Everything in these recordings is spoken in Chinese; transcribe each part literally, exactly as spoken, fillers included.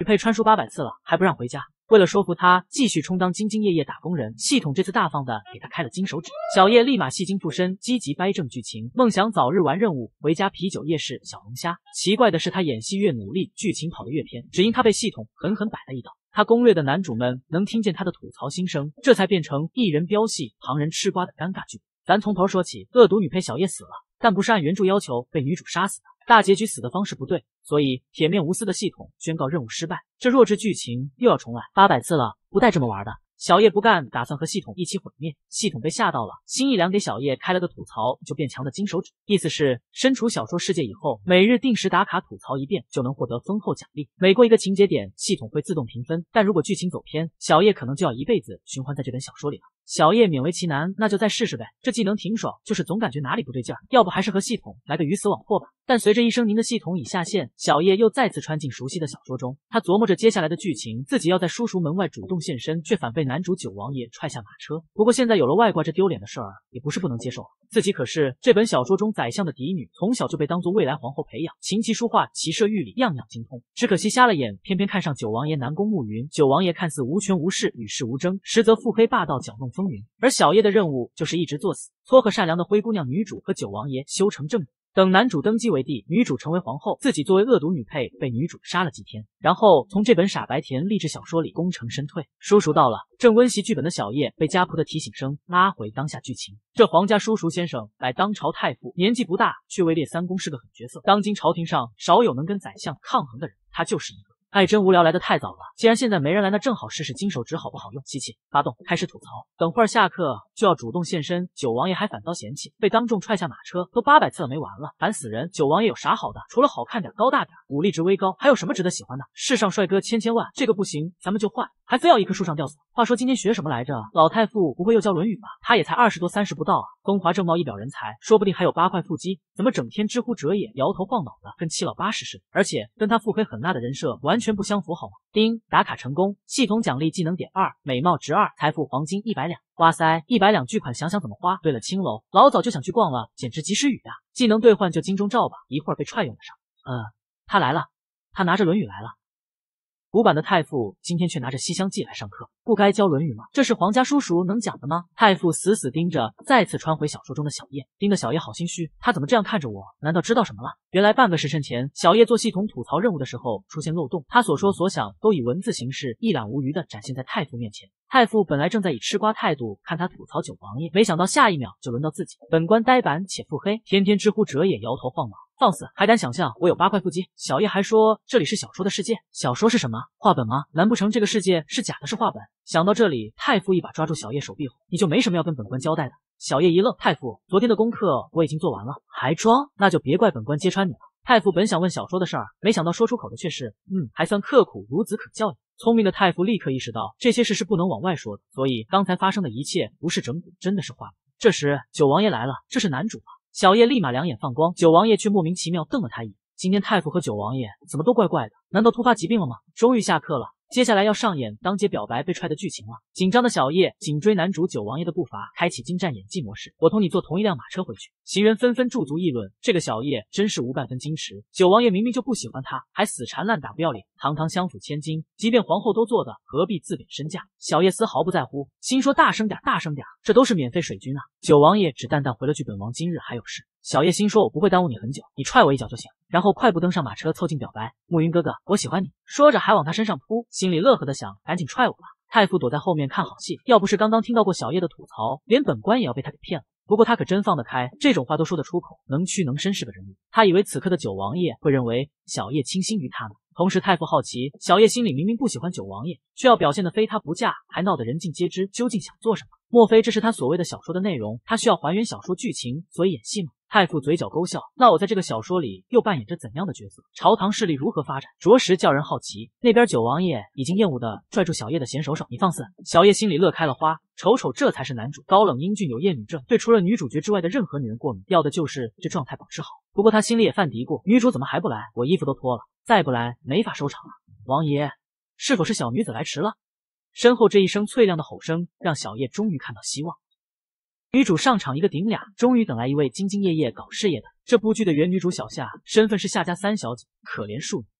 女配穿书八百次了，还不让回家。为了说服他继续充当兢兢业业打工人，系统这次大方的给他开了金手指。小叶立马戏精附身，积极掰正剧情，梦想早日完任务，回家啤酒夜市小龙虾。奇怪的是，他演戏越努力，剧情跑得越偏，只因他被系统狠狠摆了一道。他攻略的男主们能听见他的吐槽心声，这才变成一人飙戏，旁人吃瓜的尴尬剧。咱从头说起，恶毒女配小叶死了，但不是按原著要求被女主杀死的。大结局死的方式不对，所以铁面无私的系统宣告任务失败。这弱智剧情又要重来，八百次了，不带这么玩的。小叶不干，打算和系统一起毁灭。系统被吓到了，心一凉，给小叶开了个吐槽就变强的金手指，意思是身处小说世界以后，每日定时打卡吐槽一遍就能获得丰厚奖励。每过一个情节点，系统会自动评分，但如果剧情走偏，小叶可能就要一辈子循环在这本小说里了。小叶勉为其难，那就再试试呗。这技能挺爽，就是总感觉哪里不对劲儿，要不还是和系统来个鱼死网破吧。但随着一声您的系统已下线，小叶又再次穿进熟悉的小说中。他琢磨着接下来的剧情，自己要在叔叔门外主动现身，却反被男主九王爷踹下马车。不过现在有了外挂这丢脸的事儿，也不是不能接受。自己可是这本小说中宰相的嫡女，从小就被当作未来皇后培养，琴棋书画、骑射御礼样样精通。只可惜瞎了眼，偏偏看上九王爷南宫暮云。九王爷看似无权无势、与世无争，实则腹黑霸道、搅动风云。而小叶的任务就是一直作死，撮合善良的灰姑娘女主和九王爷修成正果。等男主登基为帝，女主成为皇后，自己作为恶毒女配被女主杀了几天，然后从这本傻白甜励志小说里功成身退。叔叔到了，正温习剧本的小叶被家仆的提醒声拉回当下剧情。这皇家叔叔先生乃当朝太傅，年纪不大，却位列三公，是个狠角色。当今朝廷上少有能跟宰相抗衡的人，他就是一个。哎，真无聊，来得太早了。既然现在没人来，那正好试试金手指好不好用。机器发动，开始吐槽。等会儿下课就要主动现身，九王爷还反遭嫌弃，被当众踹下马车，都八百次了没完了，烦死人！九王爷有啥好的？除了好看点、高大点，武力值微高，还有什么值得喜欢的？世上帅哥千千万，这个不行，咱们就换。还非要一棵树上吊死。话说今天学什么来着？老太傅不会又教《论语》吧？他也才二十多三十不到啊，风华正茂一表人才，说不定还有八块腹肌，怎么整天知乎者也，摇头晃脑的，跟七老八十似的？而且跟他腹黑狠辣的人设完全不相符，好吗？叮，打卡成功，系统奖励技能点二，美貌值二，财富黄金一百两。哇塞，一百两巨款，想想怎么花。对了，青楼老早就想去逛了，简直及时雨啊！技能兑换就金钟罩吧，一会儿被踹用得上。呃，他来了，他拿着《论语》来了。古板的太傅今天却拿着《西厢记》来上课，不该教《论语》吗？这是皇家叔叔能讲的吗？太傅死死盯着再次穿回小说中的小叶，盯得小叶好心虚，他怎么这样看着我？难道知道什么了？原来半个时辰前，小叶做系统吐槽任务的时候出现漏洞，他所说所想都以文字形式一览无余地展现在太傅面前。太傅本来正在以吃瓜态度看他吐槽九王爷，没想到下一秒就轮到自己。本官呆板且腹黑，天天知乎者也，摇头晃脑。放肆，还敢想象我有八块腹肌？小叶还说这里是小说的世界，小说是什么？画本吗？难不成这个世界是假的，是画本？想到这里，太傅一把抓住小叶手臂后，你就没什么要跟本官交代的？小叶一愣，太傅，昨天的功课我已经做完了，还装？那就别怪本官揭穿你了。太傅本想问小说的事儿，没想到说出口的却是，嗯，还算刻苦，孺子可教也。聪明的太傅立刻意识到这些事是不能往外说的，所以刚才发生的一切不是整蛊，真的是画本。这时九王爷来了，这是男主啊！小叶立马两眼放光，九王爷却莫名其妙瞪了他一眼。今天太傅和九王爷怎么都怪怪的？难道突发疾病了吗？终于下课了，接下来要上演当街表白被踹的剧情了。紧张的小叶紧追男主九王爷的步伐，开启精湛演技模式。我同你坐同一辆马车回去。行人纷纷驻足议论，这个小叶真是无半分矜持。九王爷明明就不喜欢他，还死缠烂打不要脸，堂堂相府千金，即便皇后都做的，何必自贬身价？小叶丝毫不在乎，心说大声点，大声点，这都是免费水军啊！九王爷只淡淡回了句：本王今日还有事。小叶心说：我不会耽误你很久，你踹我一脚就行。然后快步登上马车，凑近表白：暮云哥哥，我喜欢你。说着还往他身上扑，心里乐呵的想：赶紧踹我吧。太傅躲在后面看好戏，要不是刚刚听到过小叶的吐槽，连本官也要被他给骗了。不过他可真放得开，这种话都说得出口，能屈能伸是个人物。他以为此刻的九王爷会认为小叶倾心于他呢。同时太傅好奇，小叶心里明明不喜欢九王爷，却要表现得非他不嫁，还闹得人尽皆知，究竟想做什么？莫非这是他所谓的小说的内容？他需要还原小说剧情，所以演戏吗？太傅嘴角勾笑，那我在这个小说里又扮演着怎样的角色？朝堂势力如何发展？着实叫人好奇。那边九王爷已经厌恶地拽住小叶的闲手手，你放肆！小叶心里乐开了花，瞅瞅这才是男主，高冷英俊有艳女症，对除了女主角之外的任何女人过敏，要的就是这状态保持好。不过他心里也犯嘀咕，女主怎么还不来？我衣服都脱了，再不来没法收场了。王爷，是否是小女子来迟了？身后这一声脆亮的吼声，让小叶终于看到希望。女主上场一个顶俩，终于等来一位兢兢业业搞事业的。这部剧的原女主小夏，身份是夏家三小姐，可怜庶女。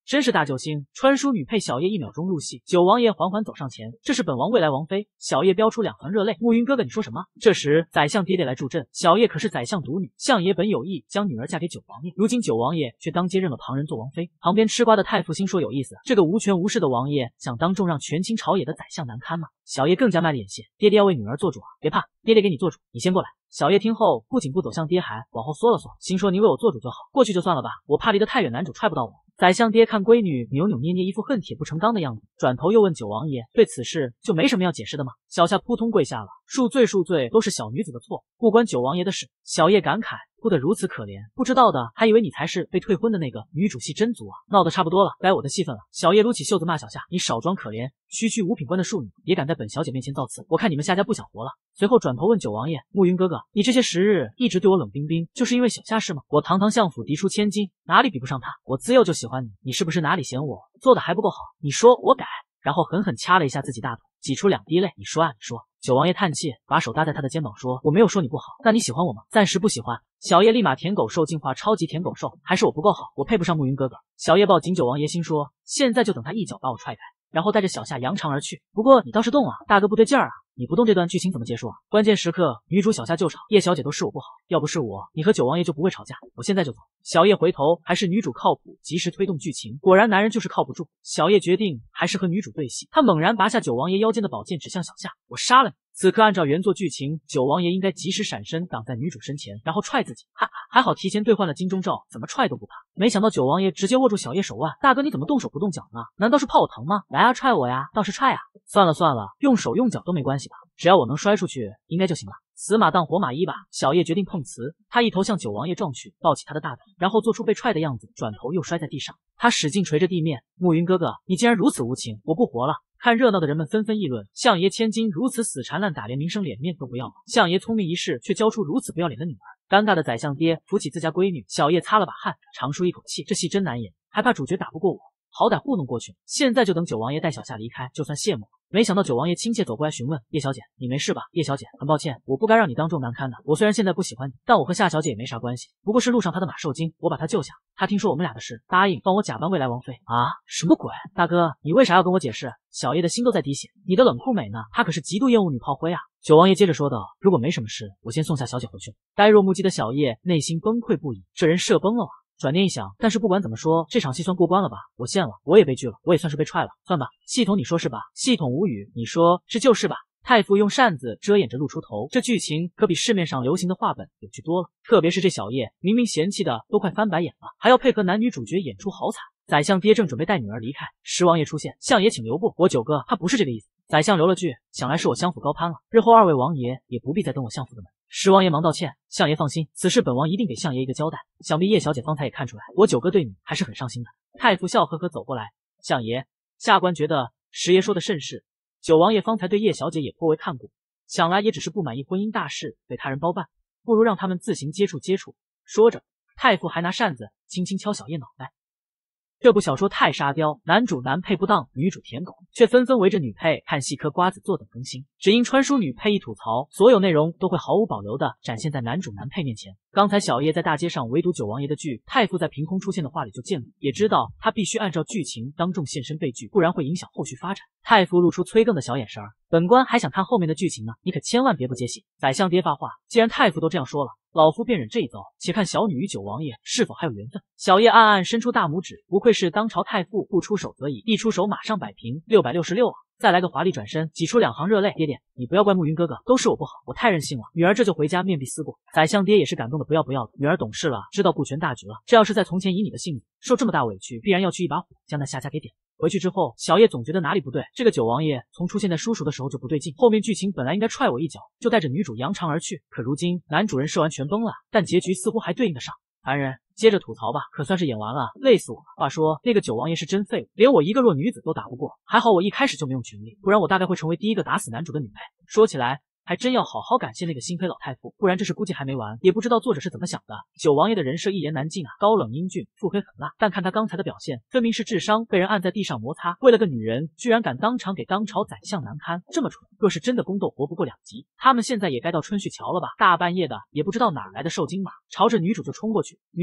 真是大救星！穿书女配小叶一秒钟入戏。九王爷缓缓走上前，这是本王未来王妃。小叶飙出两行热泪。暮云哥哥，你说什么？这时宰相爹爹来助阵，小叶可是宰相独女，相爷本有意将女儿嫁给九王爷，如今九王爷却当接任了旁人做王妃。旁边吃瓜的太傅心说有意思，这个无权无势的王爷想当众让权倾朝野的宰相难堪吗？小叶更加卖了眼线，爹爹要为女儿做主啊，别怕，爹爹给你做主，你先过来。小叶听后不仅不走向爹，还往后缩了缩，心说你为我做主就好，过去就算了吧，我怕离得太远，男主踹不到我。宰相爹看闺女扭扭捏捏，一副恨铁不成钢的样子，转头又问九王爷，对此事就没什么要解释的吗？小夏扑通跪下了，恕罪恕罪，都是小女子的错，不关九王爷的事。小叶感慨，哭得如此可怜，不知道的还以为你才是被退婚的那个女主戏真足啊！闹得差不多了，该我的戏份了。小叶撸起袖子骂小夏，你少装可怜，区区五品官的庶女也敢在本小姐面前造次，我看你们夏家不想活了。随后转头问九王爷，暮云哥哥，你这些时日一直对我冷冰冰，就是因为小夏是吗？我堂堂相府嫡出千金，哪里比不上她？我自幼就喜欢你，你是不是哪里嫌我做的还不够好？你说我改。然后狠狠掐了一下自己大腿，挤出两滴泪。你说啊，你说。九王爷叹气，把手搭在他的肩膀说，我没有说你不好，那你喜欢我吗？暂时不喜欢。小叶立马舔狗兽进化超级舔狗兽，还是我不够好，我配不上暮云哥哥。小叶抱紧九王爷，心说现在就等他一脚把我踹开，然后带着小夏扬长而去。不过你倒是动啊，大哥不对劲儿啊，你不动这段剧情怎么结束啊？关键时刻女主小夏救场，叶小姐都是我不好，要不是我，你和九王爷就不会吵架，我现在就走。小叶回头，还是女主靠谱，及时推动剧情，果然男人就是靠不住。小叶决定还是和女主对戏，他猛然拔下九王爷腰间的宝剑，指向小夏，我杀了你。此刻按照原作剧情，九王爷应该及时闪身挡在女主身前，然后踹自己。还还好提前兑换了金钟罩，怎么踹都不怕。没想到九王爷直接握住小叶手腕，大哥你怎么动手不动脚呢？难道是怕我疼吗？来啊，踹我呀，倒是踹啊！算了算了，用手用脚都没关系吧，只要我能摔出去，应该就行了。死马当活马医吧，小叶决定碰瓷，他一头向九王爷撞去，抱起他的大腿，然后做出被踹的样子，转头又摔在地上。他使劲捶着地面，暮云哥哥，你竟然如此无情，我不活了！看热闹的人们纷纷议论，相爷千金如此死缠烂打，连名声脸面都不要了。相爷聪明一世，却教出如此不要脸的女儿。尴尬的宰相爹扶起自家闺女，小叶擦了把汗，长舒一口气，这戏真难演，还怕主角打不过我，好歹糊弄过去，现在就等九王爷带小夏离开，就算谢幕。没想到九王爷亲切走过来询问，叶小姐你没事吧？叶小姐很抱歉，我不该让你当众难堪的，我虽然现在不喜欢你，但我和夏小姐也没啥关系，不过是路上她的马受惊，我把她救下，她听说我们俩的事，答应帮我假扮未来王妃。啊，什么鬼？大哥你为啥要跟我解释？小叶的心都在滴血，你的冷酷美呢？他可是极度厌恶女炮灰啊。九王爷接着说道，如果没什么事，我先送下小姐回去。呆若木鸡的小叶内心崩溃不已，这人射崩了啊。转念一想，但是不管怎么说，这场戏算过关了吧？我献了，我也被拒了，我也算是被踹了，算吧。系统你说是吧？系统无语，你说是就是吧？太傅用扇子遮掩着露出头，这剧情可比市面上流行的话本有趣多了。特别是这小叶，明明嫌弃的都快翻白眼了，还要配合男女主角演出好惨。宰相爹正准备带女儿离开，十王爷出现，相爷请留步，我九哥他不是这个意思。宰相留了句，想来是我相府高攀了，日后二位王爷也不必再登我相府的门。十王爷忙道歉，相爷放心，此事本王一定给相爷一个交代。想必叶小姐方才也看出来，我九哥对你还是很上心的。太傅笑呵呵走过来，相爷，下官觉得十爷说的甚是。九王爷方才对叶小姐也颇为看顾，想来也只是不满意婚姻大事被他人包办，不如让他们自行接触接触。说着，太傅还拿扇子轻轻敲小叶脑袋。这部小说太沙雕，男主男配不当，女主舔狗，却纷纷围着女配看戏嗑瓜子坐等更新。只因穿书女配一吐槽，所有内容都会毫无保留的展现在男主男配面前。刚才小叶在大街上围堵九王爷的剧，太傅在凭空出现的话里就见过，也知道他必须按照剧情当众现身被拒，不然会影响后续发展。太傅露出催更的小眼神儿，本官还想看后面的剧情呢，你可千万别不接戏。宰相爹发话，既然太傅都这样说了，老夫便忍这一遭，且看小女与九王爷是否还有缘分。小叶暗暗伸出大拇指，不愧是当朝太傅，不出手则已，一出手马上摆平，六百六十六啊！再来个华丽转身，挤出两行热泪。爹爹，你不要怪暮云哥哥，都是我不好，我太任性了。女儿这就回家面壁思过。宰相爹也是感动的不要不要的，女儿懂事了，知道顾全大局了。这要是在从前以你的性子，受这么大委屈，必然要去一把火将那夏家给点。回去之后，小叶总觉得哪里不对，这个九王爷从出现在叔叔的时候就不对劲，后面剧情本来应该踹我一脚，就带着女主扬长而去，可如今男主人射完全崩了，但结局似乎还对应得上。凡人接着吐槽吧，可算是演完了，累死我了。话说那个九王爷是真废物，连我一个弱女子都打不过，还好我一开始就没用全力，不然我大概会成为第一个打死男主的女配。说起来还真要好好感谢那个心扉老太傅，不然这事估计还没完，也不知道作者是怎么想的。九王爷的人设一言难尽啊，高冷英俊，腹黑狠辣，但看他刚才的表现，分明是智商被人按在地上摩擦，为了个女人，居然敢当场给当朝宰相难堪，这么蠢，若是真的宫斗，活不过两集。他们现在也该到春絮桥了吧？大半夜的，也不知道哪来的受惊马，朝着女主就冲过去，女主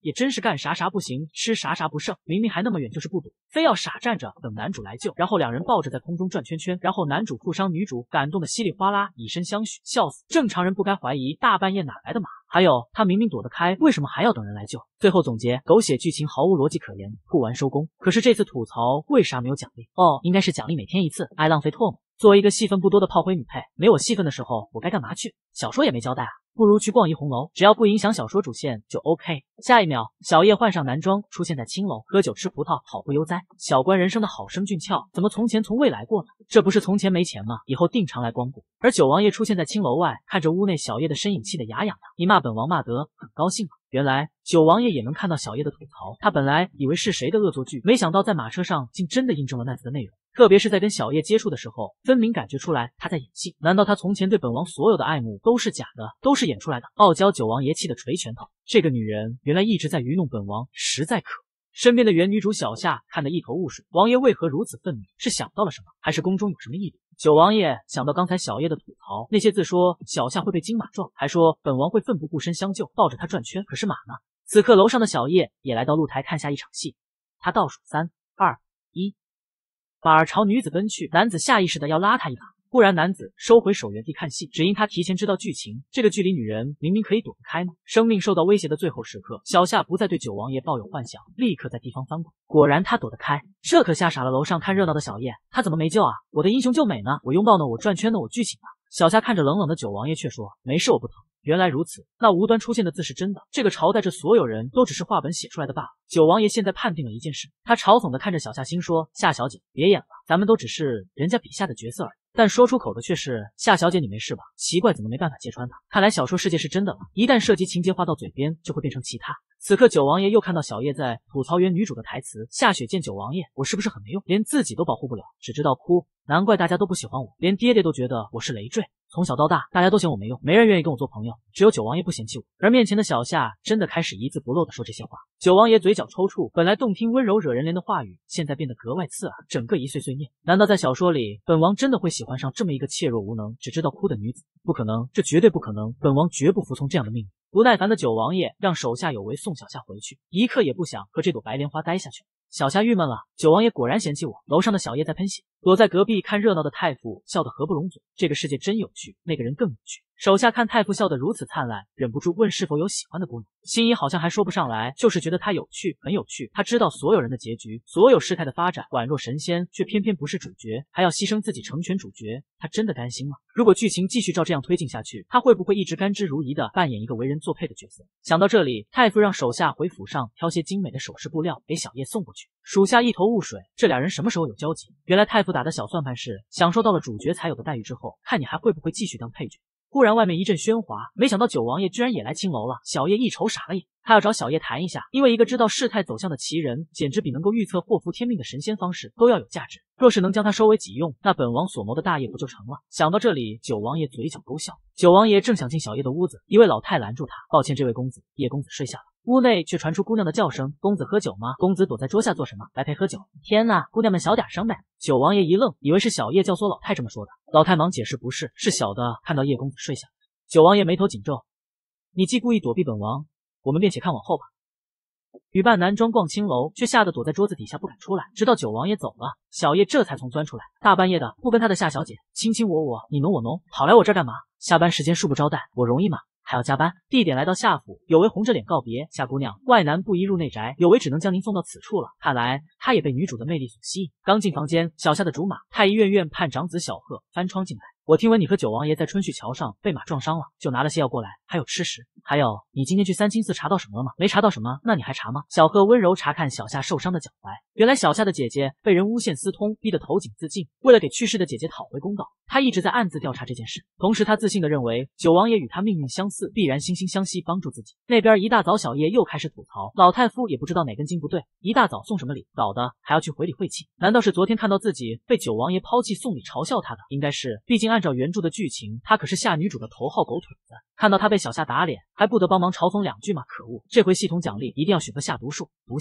也真是干啥啥不行，吃啥啥不剩，明明还那么远就是不躲，非要傻站着等男主来救，然后两人抱着在空中转圈圈，然后男主负伤女主感动的稀里哗啦以身相许，笑死！正常人不该怀疑大半夜哪来的马？还有他明明躲得开，为什么还要等人来救？最后总结，狗血剧情毫无逻辑可言，吐完收工。可是这次吐槽为啥没有奖励？哦，应该是奖励每天一次，爱浪费唾沫。作为一个戏份不多的炮灰女配，没我戏份的时候，我该干嘛去？小说也没交代啊，不如去逛一红楼，只要不影响小说主线就 OK。下一秒，小叶换上男装，出现在青楼，喝酒吃葡萄，好不悠哉。小官人生的好生俊俏，怎么从前从未来过呢？这不是从前没钱吗？以后定常来光顾。而九王爷出现在青楼外，看着屋内小叶的身影，气得牙痒痒。你骂本王骂得很高兴吗？原来九王爷也能看到小叶的吐槽，他本来以为是谁的恶作剧，没想到在马车上竟真的印证了那次的内容。特别是在跟小叶接触的时候，分明感觉出来他在演戏。难道他从前对本王所有的爱慕都是假的，都是演出来的？傲娇九王爷气得捶拳头，这个女人原来一直在愚弄本王，实在可恶。身边的原女主小夏看得一头雾水，王爷为何如此愤怒？是想到了什么，还是宫中有什么异动？九王爷想到刚才小叶的吐槽，那些字说小夏会被金马撞，还说本王会奋不顾身相救，抱着他转圈，可是马呢？此刻楼上的小叶也来到露台看下一场戏，他倒数三二一，反而朝女子奔去，男子下意识的要拉他一把，忽然男子收回手，原地看戏，只因他提前知道剧情，这个距离女人明明可以躲得开吗？生命受到威胁的最后时刻，小夏不再对九王爷抱有幻想，立刻在地方翻滚，果然他躲得开，这可吓傻了楼上看热闹的小叶，他怎么没救啊？我的英雄救美呢？我拥抱呢？我转圈呢？我剧情呢？小夏看着冷冷的九王爷却说，没事，我不疼。原来如此，那无端出现的字是真的，这个朝代这所有人都只是画本写出来的罢了。九王爷现在判定了一件事，他嘲讽的看着小夏，心说，夏小姐别演了，咱们都只是人家笔下的角色而已。但说出口的却是，夏小姐你没事吧？奇怪，怎么没办法揭穿他？看来小说世界是真的了，一旦涉及情节话到嘴边，就会变成其他。此刻九王爷又看到小叶在吐槽原女主的台词，夏雪见九王爷，我是不是很没用，连自己都保护不了，只知道哭，难怪大家都不喜欢我，连爹爹都觉得我是累赘。从小到大，大家都嫌我没用，没人愿意跟我做朋友，只有九王爷不嫌弃我。而面前的小夏真的开始一字不漏地说这些话，九王爷嘴角抽搐，本来动听温柔惹人怜的话语，现在变得格外刺耳，整个一碎碎念。难道在小说里，本王真的会喜欢上这么一个怯弱无能、只知道哭的女子？不可能，这绝对不可能，本王绝不服从这样的命运。不耐烦的九王爷让手下有为送小夏回去，一刻也不想和这朵白莲花待下去。小夏郁闷了，九王爷果然嫌弃我。楼上的小叶在喷血，躲在隔壁看热闹的太傅笑得合不拢嘴。这个世界真有趣，那个人更有趣。手下看太傅笑得如此灿烂，忍不住问是否有喜欢的姑娘。心仪好像还说不上来，就是觉得他有趣，很有趣。他知道所有人的结局，所有事态的发展，宛若神仙，却偏偏不是主角，还要牺牲自己成全主角，他真的甘心吗？如果剧情继续照这样推进下去，他会不会一直甘之如饴的扮演一个为人作配的角色？想到这里，太傅让手下回府上挑些精美的首饰布料给小叶送过去。属下一头雾水，这俩人什么时候有交集？原来太傅打的小算盘是享受到了主角才有的待遇之后，看你还会不会继续当配角。忽然外面一阵喧哗，没想到九王爷居然也来青楼了。小叶一瞅傻了眼，他要找小叶谈一下，因为一个知道事态走向的奇人，简直比能够预测祸福天命的神仙方式都要有价值。若是能将他收为己用，那本王所谋的大业不就成了？想到这里，九王爷嘴角勾笑。九王爷正想进小叶的屋子，一位老太拦住他，抱歉，这位公子，叶公子睡下了。屋内却传出姑娘的叫声，公子喝酒吗？公子躲在桌下做什么？来陪喝酒。天哪，姑娘们小点声呗。九王爷一愣，以为是小叶教唆老太这么说的。老太忙解释，不是，是小的看到叶公子睡下。九王爷眉头紧皱，你既故意躲避本王，我们便且看往后吧。女扮男装逛青楼，却吓得躲在桌子底下不敢出来，直到九王爷走了，小叶这才从钻出来。大半夜的，不跟他的夏小姐卿卿我我，你侬我侬，跑来我这儿干嘛？下班时间恕不招待，我容易吗？还要加班。地点来到夏府，有为红着脸告别，夏姑娘，外男不宜入内宅，有为只能将您送到此处了。看来他也被女主的魅力所吸引。刚进房间，小夏的竹马太医院院判长子小贺翻窗进来。我听闻你和九王爷在春絮桥上被马撞伤了，就拿了些药过来，还有吃食。还有，你今天去三清寺查到什么了吗？没查到什么，那你还查吗？小贺温柔查看小夏受伤的脚踝，原来小夏的姐姐被人诬陷私通，逼得投井自尽。为了给去世的姐姐讨回公道，他一直在暗自调查这件事。同时，他自信地认为九王爷与他命运相似，必然惺惺相惜，帮助自己。那边一大早，小叶又开始吐槽，老太夫也不知道哪根筋不对，一大早送什么礼，搞得还要去回礼晦气。难道是昨天看到自己被九王爷抛弃送礼嘲笑他的？应该是，毕竟按照原著的剧情，他可是夏女主的头号狗腿子。看到他被小夏打脸，还不得帮忙嘲讽两句吗？可恶！这回系统奖励一定要选择下毒术，毒瞎他。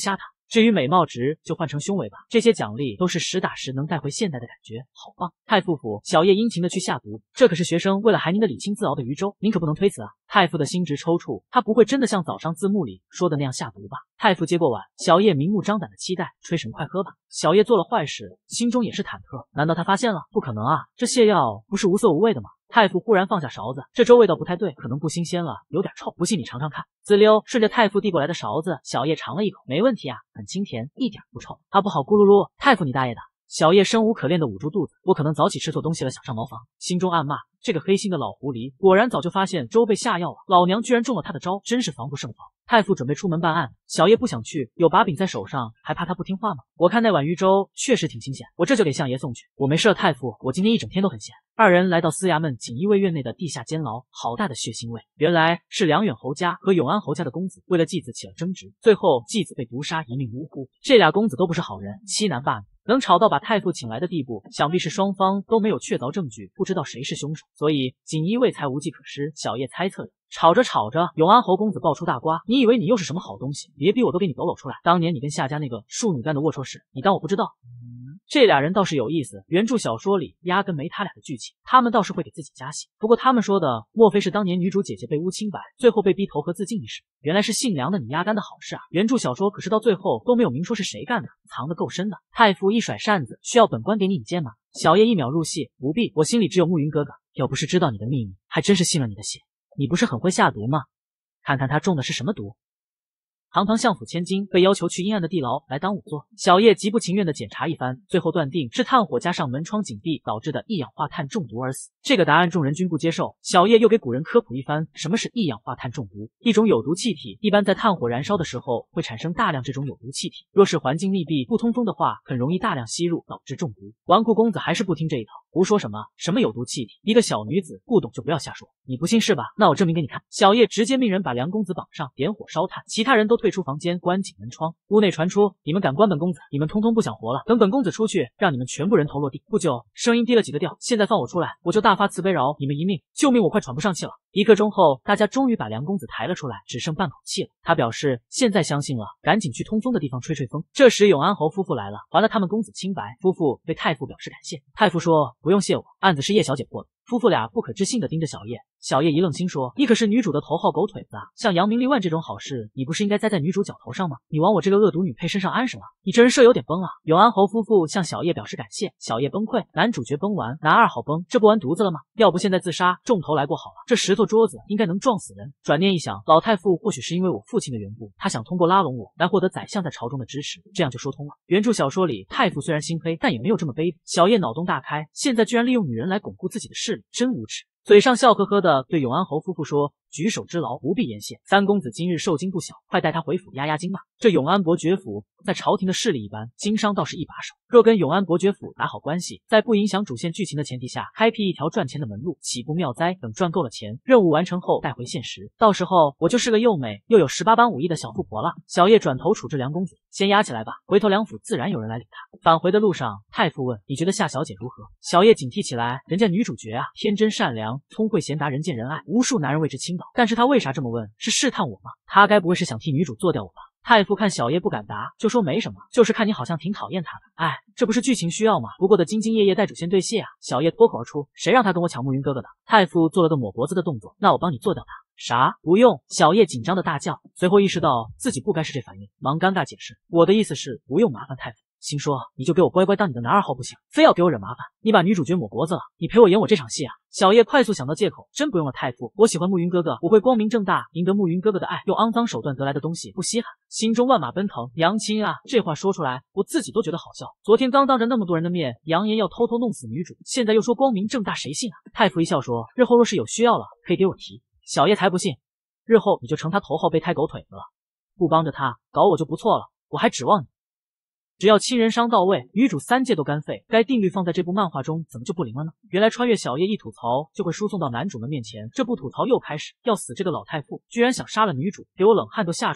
至于美貌值，就换成胸围吧。这些奖励都是实打实能带回现代的感觉，好棒！太傅府，小叶殷勤的去下毒，这可是学生为了孩您的理清自熬的鱼粥，您可不能推辞啊！太傅的心直抽搐，他不会真的像早上字幕里说的那样下毒吧？太傅接过碗，小叶明目张胆的期待，吹神快喝吧。小叶做了坏事，心中也是忐忑，难道他发现了？不可能啊，这泻药不是无色无味的吗？太傅忽然放下勺子，这粥味道不太对，可能不新鲜了，有点臭，不信你尝尝看。滋溜，顺着太傅递过来的勺子，小叶尝了一口，没问题啊，很清甜，一点不臭。啊不好，咕噜噜，太傅你大爷的！小叶生无可恋的捂住肚子，我可能早起吃错东西了，想上茅房，心中暗骂这个黑心的老狐狸，果然早就发现粥被下药了，老娘居然中了他的招，真是防不胜防。太傅准备出门办案，小叶不想去，有把柄在手上，还怕他不听话吗？我看那碗鱼粥确实挺新鲜，我这就给相爷送去。我没事，太傅，我今天一整天都很闲。二人来到司衙门锦衣卫院内的地下监牢，好大的血腥味！原来是梁远侯家和永安侯家的公子为了继子起了争执，最后继子被毒杀，一命呜呼。这俩公子都不是好人，欺男霸女。能吵到把太傅请来的地步，想必是双方都没有确凿证据，不知道谁是凶手，所以锦衣卫才无计可施。小叶猜测着，吵着吵着，永安侯公子爆出大瓜，你以为你又是什么好东西？别逼我都给你抖搂出来！当年你跟夏家那个庶女干的龌龊事，你当我不知道？这俩人倒是有意思，原著小说里压根没他俩的剧情，他们倒是会给自己加戏。不过他们说的，莫非是当年女主姐姐被诬清白，最后被逼投河自尽一事？原来是姓梁的你丫干的好事啊！原著小说可是到最后都没有明说是谁干的，藏得够深的。太傅一甩扇子，需要本官给你引荐吗？小叶一秒入戏，不必，我心里只有暮云哥哥，要不是知道你的秘密，还真是信了你的邪。你不是很会下毒吗？看看他中的是什么毒。堂堂相府千金被要求去阴暗的地牢来当仵作，小叶极不情愿地检查一番，最后断定是炭火加上门窗紧闭导致的一氧化碳中毒而死。这个答案众人均不接受，小叶又给古人科普一番什么是一氧化碳中毒，一种有毒气体，一般在炭火燃烧的时候会产生大量这种有毒气体，若是环境密闭不通风的话，很容易大量吸入导致中毒。纨绔公子还是不听这一套，胡说什么什么有毒气体，一个小女子不懂就不要瞎说。你不信是吧？那我证明给你看。小叶直接命人把梁公子绑上，点火烧炭，其他人都退出房间，关紧门窗。屋内传出你们敢关本公子，你们通通不想活了，等本公子出去，让你们全部人头落地。不久声音低了几个调，现在放我出来，我就大发慈悲饶你们一命，救命我快喘不上气了。一刻钟后，大家终于把梁公子抬了出来，只剩半口气了。他表示现在相信了，赶紧去通风的地方吹吹风。这时永安侯夫妇来了，还了他们公子清白。夫妇对太傅表示感谢。太傅说不用谢我，案子是叶小姐破的。夫妇俩不可置信地盯着小叶，小叶一愣，心说你可是女主的头号狗腿子啊，像扬名立万这种好事，你不是应该栽在女主脚头上吗？你往我这个恶毒女配身上安什么？你这人设有点崩啊！永安侯夫妇向小叶表示感谢，小叶崩溃，男主角崩完，男二好崩，这不完犊子了吗？要不现在自杀，重头来过好了，这石头桌子应该能撞死人。转念一想，老太傅或许是因为我父亲的缘故，他想通过拉拢我来获得宰相在朝中的支持，这样就说通了。原著小说里太傅虽然心黑，但也没有这么卑鄙。小叶脑洞大开，现在居然利用女人来巩固自己的势力，真无耻。嘴上笑呵呵的对永安侯夫妇说，举手之劳不必言谢，三公子今日受惊不小，快带他回府压压惊吧。这永安伯爵府在朝廷的势力一般，经商倒是一把手，若跟永安伯爵府打好关系，在不影响主线剧情的前提下，开辟一条赚钱的门路，岂不妙哉？等赚够了钱，任务完成后带回现实，到时候我就是个又美又有十八般武艺的小富婆了。小叶转头处置梁公子，先压起来吧，回头梁府自然有人来领他。返回的路上，太傅问你觉得夏小姐如何？小叶警惕起来，人家女主角啊，天真善良，聪慧贤达，人见人爱，无数男人为之倾倒。但是他为啥这么问？是试探我吗？他该不会是想替女主做掉我吧？太傅看小叶不敢答，就说没什么，就是看你好像挺讨厌他的。哎，这不是剧情需要吗？不过的兢兢业业带主线对戏啊。小叶脱口而出，谁让他跟我抢暮云哥哥的？太傅做了个抹脖子的动作，那我帮你做掉他。啥？不用！小叶紧张的大叫，随后意识到自己不该是这反应，忙尴尬解释，我的意思是不用麻烦太傅。心说你就给我乖乖当你的男二号不行，非要给我惹麻烦。你把女主角抹脖子了，你陪我演我这场戏啊！小叶快速想到借口，真不用了太傅，我喜欢暮云哥哥，我会光明正大赢得暮云哥哥的爱，用肮脏手段得来的东西不稀罕。心中万马奔腾，娘亲啊，这话说出来我自己都觉得好笑。昨天刚当着那么多人的面扬言要偷偷弄死女主，现在又说光明正大，谁信啊？太傅一笑说，日后若是有需要了，可以给我提。小叶才不信，日后你就成他头号备胎狗腿子了，不帮着他搞我就不错了，我还指望你。只要亲人伤到位，女主三界都干废。该定律放在这部漫画中，怎么就不灵了呢？原来穿越小叶一吐槽，就会输送到男主们面前。这部吐槽又开始，要死这个老太傅，居然想杀了女主，给我冷汗都吓出来了。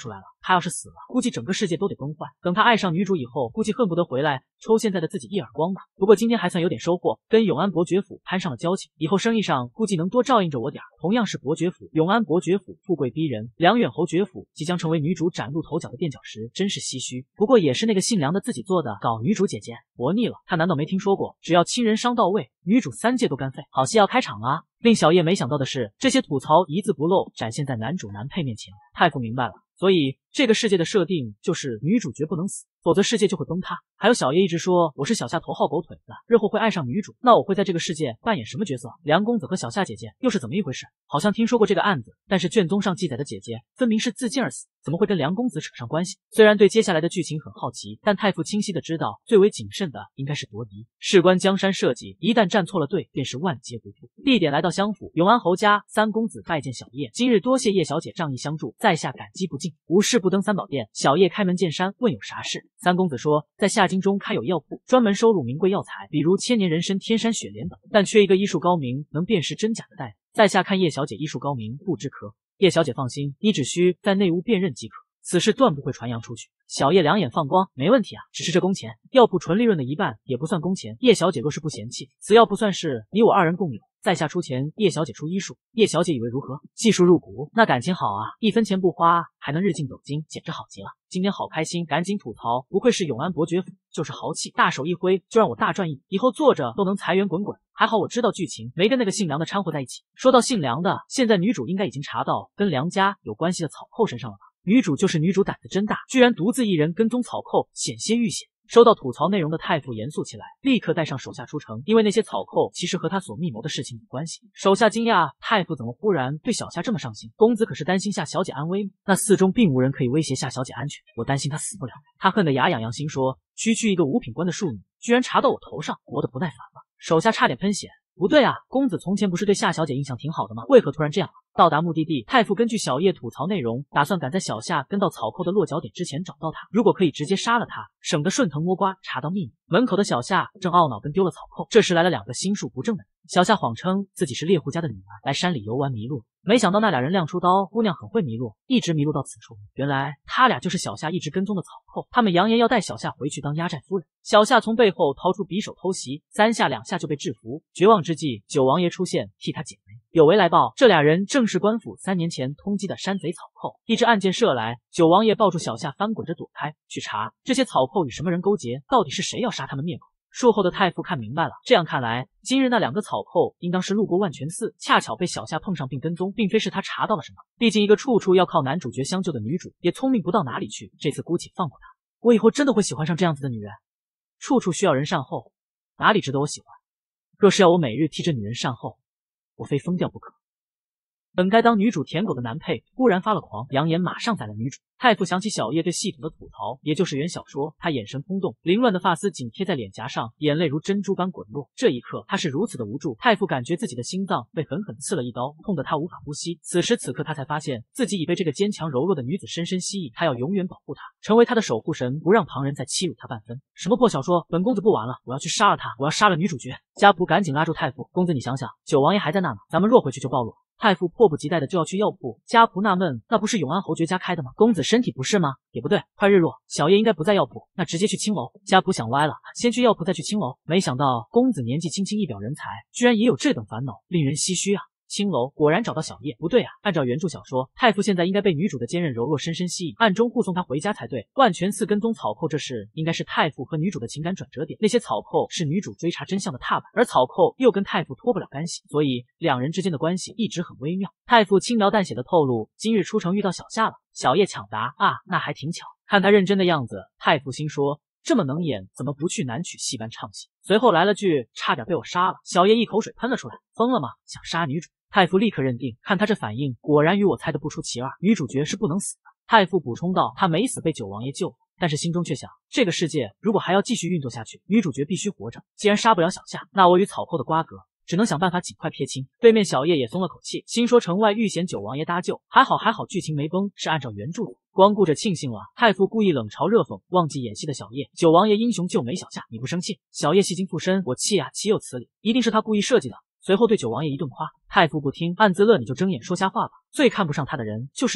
他要是死了，估计整个世界都得崩坏。等他爱上女主以后，估计恨不得回来抽现在的自己一耳光吧。不过今天还算有点收获，跟永安伯爵府攀上了交情，以后生意上估计能多照应着我点儿。同样是伯爵府，永安伯爵府富贵逼人，梁远侯爵府即将成为女主崭露头角的垫脚石，真是唏嘘。不过也是那个姓梁的自己做的，搞女主姐姐，活腻了。他难道没听说过，只要亲人伤到位，女主三界都干废？好戏要开场啊！令小叶没想到的是，这些吐槽一字不漏展现在男主男配面前。太傅明白了，所以这个世界的设定就是女主角不能死，否则世界就会崩塌。还有小叶一直说我是小夏头号狗腿子，日后会爱上女主，那我会在这个世界扮演什么角色？梁公子和小夏姐姐又是怎么一回事？好像听说过这个案子，但是卷宗上记载的姐姐分明是自尽而死，怎么会跟梁公子扯上关系？虽然对接下来的剧情很好奇，但太傅清晰的知道，最为谨慎的应该是夺嫡。事关江山社稷，一旦站错了队，便是万劫不复。地点来到襄府永安侯家，三公子拜见小叶，今日多谢叶小姐仗义相助，在下感激不尽。无事不登三宝殿，小叶开门见山问有啥事。三公子说，在下京中开有药铺，专门收录名贵药材，比如千年人参、天山雪莲等，但缺一个医术高明能辨识真假的大夫。在下看叶小姐医术高明，不知可。叶小姐放心，你只需在内屋辨认即可，此事断不会传扬出去。小叶两眼放光，没问题啊，只是这工钱，药铺纯利润的一半也不算工钱。叶小姐若是不嫌弃，此药不算是你我二人共有，在下出钱，叶小姐出医术。叶小姐以为如何？技术入股，那感情好啊，一分钱不花，还能日进斗金，简直好极了。今天好开心，赶紧吐槽，不愧是永安伯爵府，就是豪气，大手一挥就让我大赚一笔，以后坐着都能财源滚滚。还好我知道剧情，没跟那个姓梁的掺和在一起。说到姓梁的，现在女主应该已经查到跟梁家有关系的草寇身上了吧？女主就是女主胆子真大，居然独自一人跟踪草寇，险些遇险。收到吐槽内容的太傅严肃起来，立刻带上手下出城，因为那些草寇其实和他所密谋的事情有关系。手下惊讶，太傅怎么忽然对小夏这么上心？公子可是担心夏小姐安危吗？那寺中并无人可以威胁夏小姐安全，我担心她死不了。他恨得牙痒痒，心说区区一个五品官的庶女，居然查到我头上，活得不耐烦了。手下差点喷血。不对啊，公子从前不是对夏小姐印象挺好的吗？为何突然这样了？到达目的地，太傅根据小叶吐槽内容，打算赶在小夏跟到草寇的落脚点之前找到他，如果可以直接杀了他，省得顺藤摸瓜查到秘密。门口的小夏正懊恼跟丢了草寇，这时来了两个心术不正的人。小夏谎称自己是猎户家的女儿，来山里游玩迷路，没想到那俩人亮出刀，姑娘很会迷路，一直迷路到此处。原来他俩就是小夏一直跟踪的草寇，他们扬言要带小夏回去当压寨夫人。小夏从背后掏出匕首偷袭，三下两下就被制服。绝望之际，九王爷出现替他解围。有为来报，这俩人正是官府三年前通缉的山贼草寇。一支暗箭射来，九王爷抱住小夏翻滚着躲开，去查这些草寇与什么人勾结，到底是谁要杀他们灭口。术后的太傅看明白了，这样看来，今日那两个草寇应当是路过万泉寺，恰巧被小夏碰上并跟踪，并非是他查到了什么。毕竟一个处处要靠男主角相救的女主，也聪明不到哪里去，这次姑且放过她。我以后真的会喜欢上这样子的女人。处处需要人善后，哪里值得我喜欢？若是要我每日替这女人善后，我非疯掉不可。本该当女主舔狗的男配忽然发了狂，扬言马上宰了女主。太傅想起小叶对系统的吐槽，也就是原小说，他眼神空洞，凌乱的发丝紧贴在脸颊上，眼泪如珍珠般滚落。这一刻，他是如此的无助。太傅感觉自己的心脏被狠狠刺了一刀，痛得他无法呼吸。此时此刻，他才发现自己已被这个坚强柔弱的女子深深吸引，他要永远保护她，成为她的守护神，不让旁人再欺辱她半分。什么破小说，本公子不玩了，我要去杀了她，我要杀了女主角。家仆赶紧拉住太傅，公子你想想，九王爷还在那呢，咱们若回去就暴露。太傅迫不及待的就要去药铺，家仆纳闷，那不是永安侯爵家开的吗？公子身体不适吗？也不对，快日落，小叶应该不在药铺，那直接去青楼。家仆想歪了，先去药铺再去青楼，没想到公子年纪轻轻一表人才，居然也有这等烦恼，令人唏嘘啊。青楼果然找到小叶，不对啊，按照原著小说，太傅现在应该被女主的坚韧柔弱深深吸引，暗中护送她回家才对。万泉寺跟踪草寇这事，应该是太傅和女主的情感转折点，那些草寇是女主追查真相的踏板，而草寇又跟太傅脱不了干系，所以两人之间的关系一直很微妙。太傅轻描淡写的透露，今日出城遇到小夏了。小叶抢答啊，那还挺巧。看他认真的样子，太傅心说，这么能演，怎么不去南曲戏班唱戏？随后来了句差点被我杀了，小叶一口水喷了出来，疯了吗？想杀女主？太傅立刻认定，看他这反应，果然与我猜的不出其二，女主角是不能死的。太傅补充道，他没死，被九王爷救了，但是心中却想，这个世界如果还要继续运作下去，女主角必须活着。既然杀不了小夏，那我与草寇的瓜葛只能想办法尽快撇清。对面小叶也松了口气，心说城外遇险九王爷搭救，还好还好剧情没崩，是按照原著的。光顾着庆幸了，太傅故意冷嘲热讽，忘记演戏的小叶。九王爷英雄救美小夏，你不生气？小叶戏精附身，我气啊，岂有此理！一定是他故意设计的。随后对九王爷一顿夸，太傅不听，暗自乐，你就睁眼说瞎话吧，最看不上他的人就是你。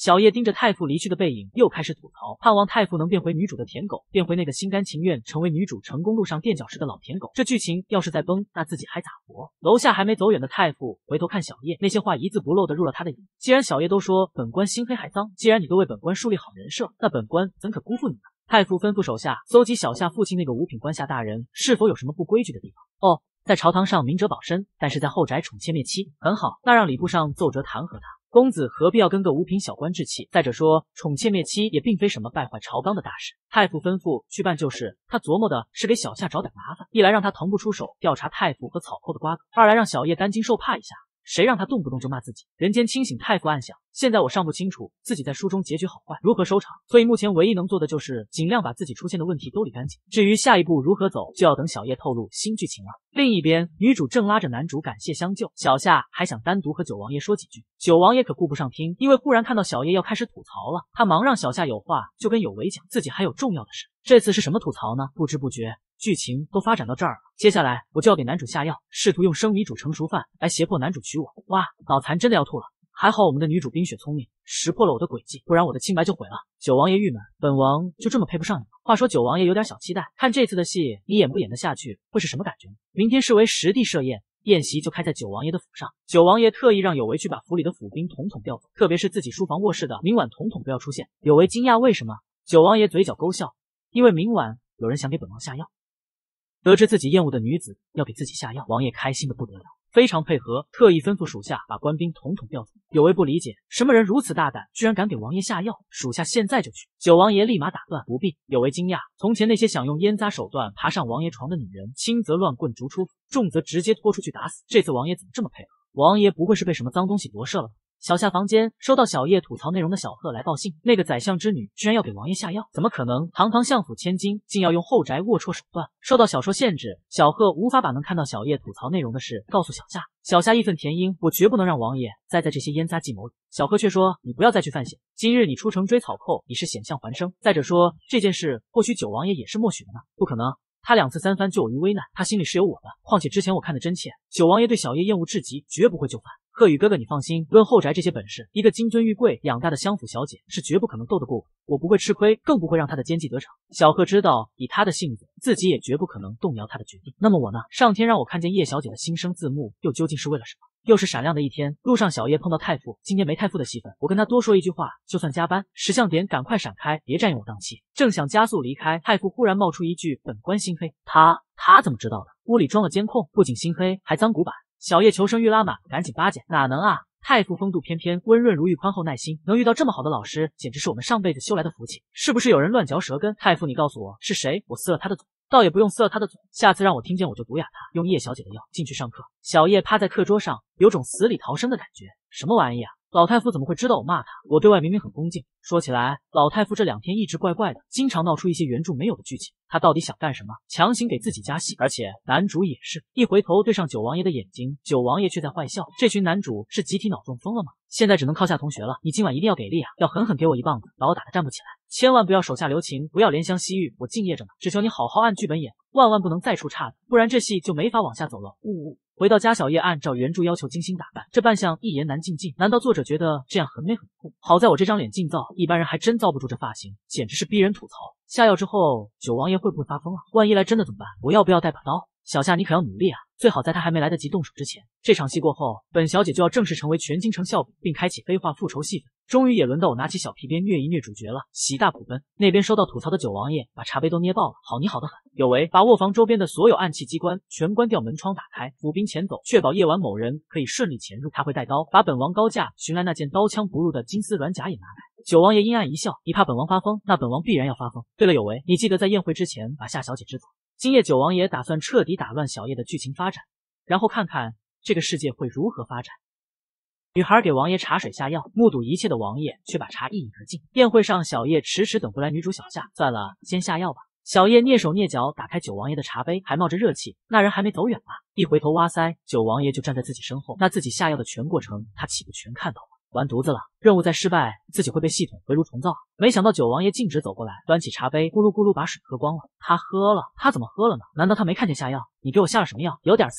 小叶盯着太傅离去的背影，又开始吐槽，盼望太傅能变回女主的舔狗，变回那个心甘情愿成为女主成功路上垫脚石的老舔狗。这剧情要是再崩，那自己还咋活？楼下还没走远的太傅回头看小叶，那些话一字不漏的入了他的眼。既然小叶都说本官心黑海脏，既然你都为本官树立好人设，那本官怎可辜负你呢？太傅吩咐手下搜集小夏父亲那个五品官下大人是否有什么不规矩的地方。哦，在朝堂上明哲保身，但是在后宅宠妾灭妻，很好，那让礼部上奏折弹劾他。公子何必要跟个五品小官置气？再者说，宠妾灭妻也并非什么败坏朝纲的大事。太傅吩咐去办就是，他琢磨的是给小夏找点麻烦，一来让他腾不出手调查太傅和草寇的瓜葛，二来让小叶担惊受怕一下。谁让他动不动就骂自己？人间清醒，太傅暗想，现在我尚不清楚自己在书中结局好坏，如何收场，所以目前唯一能做的就是尽量把自己出现的问题都理干净。至于下一步如何走，就要等小叶透露新剧情了。另一边，女主正拉着男主感谢相救，小夏还想单独和九王爷说几句，九王爷可顾不上听，因为忽然看到小叶要开始吐槽了，他忙让小夏有话就跟有为讲，自己还有重要的事。这次是什么吐槽呢？不知不觉剧情都发展到这儿了，接下来我就要给男主下药，试图用生米煮成熟饭来胁迫男主娶我。哇，脑残真的要吐了！还好我们的女主冰雪聪明，识破了我的诡计，不然我的清白就毁了。九王爷郁闷，本王就这么配不上你吗？话说九王爷有点小期待，看这次的戏你演不演得下去，会是什么感觉呢？明天是为实地设宴，宴席就开在九王爷的府上。九王爷特意让有为去把府里的府兵统统调走，特别是自己书房卧室的明晚统统不要出现。有为惊讶为什么？九王爷嘴角勾笑，因为明晚有人想给本王下药。得知自己厌恶的女子要给自己下药，王爷开心的不得了，非常配合，特意吩咐属下把官兵统统调走。有为不理解，什么人如此大胆，居然敢给王爷下药？属下现在就去。九王爷立马打断，不必。有为惊讶，从前那些想用烟杂手段爬上王爷床的女人，轻则乱棍逐出府，重则直接拖出去打死。这次王爷怎么这么配合？王爷不会是被什么脏东西夺舍了吧？小夏房间收到小叶吐槽内容的小贺来报信，那个宰相之女居然要给王爷下药，怎么可能？堂堂相府千金竟要用后宅龌龊手段。受到小说限制，小贺无法把能看到小叶吐槽内容的事告诉小夏。小夏义愤填膺，我绝不能让王爷栽在这些烟杂计谋里。小贺却说，你不要再去犯险，今日你出城追草寇，你是险象环生。再者说这件事或许九王爷也是默许的呢？不可能，他两次三番救我于危难，他心里是有我的。况且之前我看得真切，九王爷对小叶厌恶至极，绝不会就范。贺宇哥哥，你放心，论后宅这些本事，一个金尊玉贵养大的相府小姐是绝不可能斗得过我。我不会吃亏，更不会让他的奸计得逞。小贺知道，以他的性子，自己也绝不可能动摇他的决定。那么我呢？上天让我看见叶小姐的心声字幕，又究竟是为了什么？又是闪亮的一天，路上小叶碰到太傅，今天没太傅的戏份，我跟他多说一句话，就算加班。识相点，赶快闪开，别占用我档期。正想加速离开，太傅忽然冒出一句：“本官心黑。”他他怎么知道的？屋里装了监控，不仅心黑，还脏古板。小叶求生欲拉满，赶紧巴结。哪能啊？太傅风度翩翩，温润如玉，宽厚耐心，能遇到这么好的老师，简直是我们上辈子修来的福气。是不是有人乱嚼舌根？太傅，你告诉我是谁？我撕了他的嘴。倒也不用撕了他的嘴，下次让我听见我就毒哑他，用叶小姐的药进去上课。小叶趴在课桌上，有种死里逃生的感觉。什么玩意啊？老太傅怎么会知道我骂他？我对外明明很恭敬。说起来，老太傅这两天一直怪怪的，经常闹出一些原著没有的剧情。他到底想干什么？强行给自己加戏，而且男主也是一回头对上九王爷的眼睛，九王爷却在坏笑。这群男主是集体脑中风了吗？现在只能靠夏同学了，你今晚一定要给力啊！要狠狠给我一棒子，把我打得站不起来。千万不要手下留情，不要怜香惜玉，我敬业着呢。只求你好好按剧本演，万万不能再出岔子，不然这戏就没法往下走了。呜呜。回到家，小叶按照原著要求精心打扮，这扮相一言难尽尽。难道作者觉得这样很美很酷？好在我这张脸劲造，一般人还真遭不住这发型，简直是逼人吐槽。下药之后，九王爷会不会发疯啊？万一来真的怎么办？我要不要带把刀？小夏，你可要努力啊！最好在他还没来得及动手之前。这场戏过后，本小姐就要正式成为全京城笑柄，并开启飞化复仇戏份。终于也轮到我拿起小皮鞭虐一虐主角了，喜大普奔。那边收到吐槽的九王爷把茶杯都捏爆了，好泥好得很。有为把卧房周边的所有暗器机关全关掉，门窗打开，府兵前走，确保夜晚某人可以顺利潜入。他会带刀，把本王高价寻来那件刀枪不入的金丝软甲也拿来。九王爷阴暗一笑，你怕本王发疯？那本王必然要发疯。对了，有为，你记得在宴会之前把夏小姐支走。今夜九王爷打算彻底打乱小叶的剧情发展，然后看看这个世界会如何发展。女孩给王爷茶水下药，目睹一切的王爷却把茶一饮而尽。宴会上，小叶迟迟等不来女主小夏，算了，先下药吧。小叶蹑手蹑脚打开九王爷的茶杯，还冒着热气，那人还没走远吧？一回头哇塞，九王爷就站在自己身后，那自己下药的全过程，他岂不全看到了？完犊子了，任务再失败，自己会被系统回炉重造。没想到九王爷径直走过来，端起茶杯，咕噜咕噜把水喝光了。他喝了，他怎么喝了呢？难道他没看见下药？你给我下了什么药？有点色。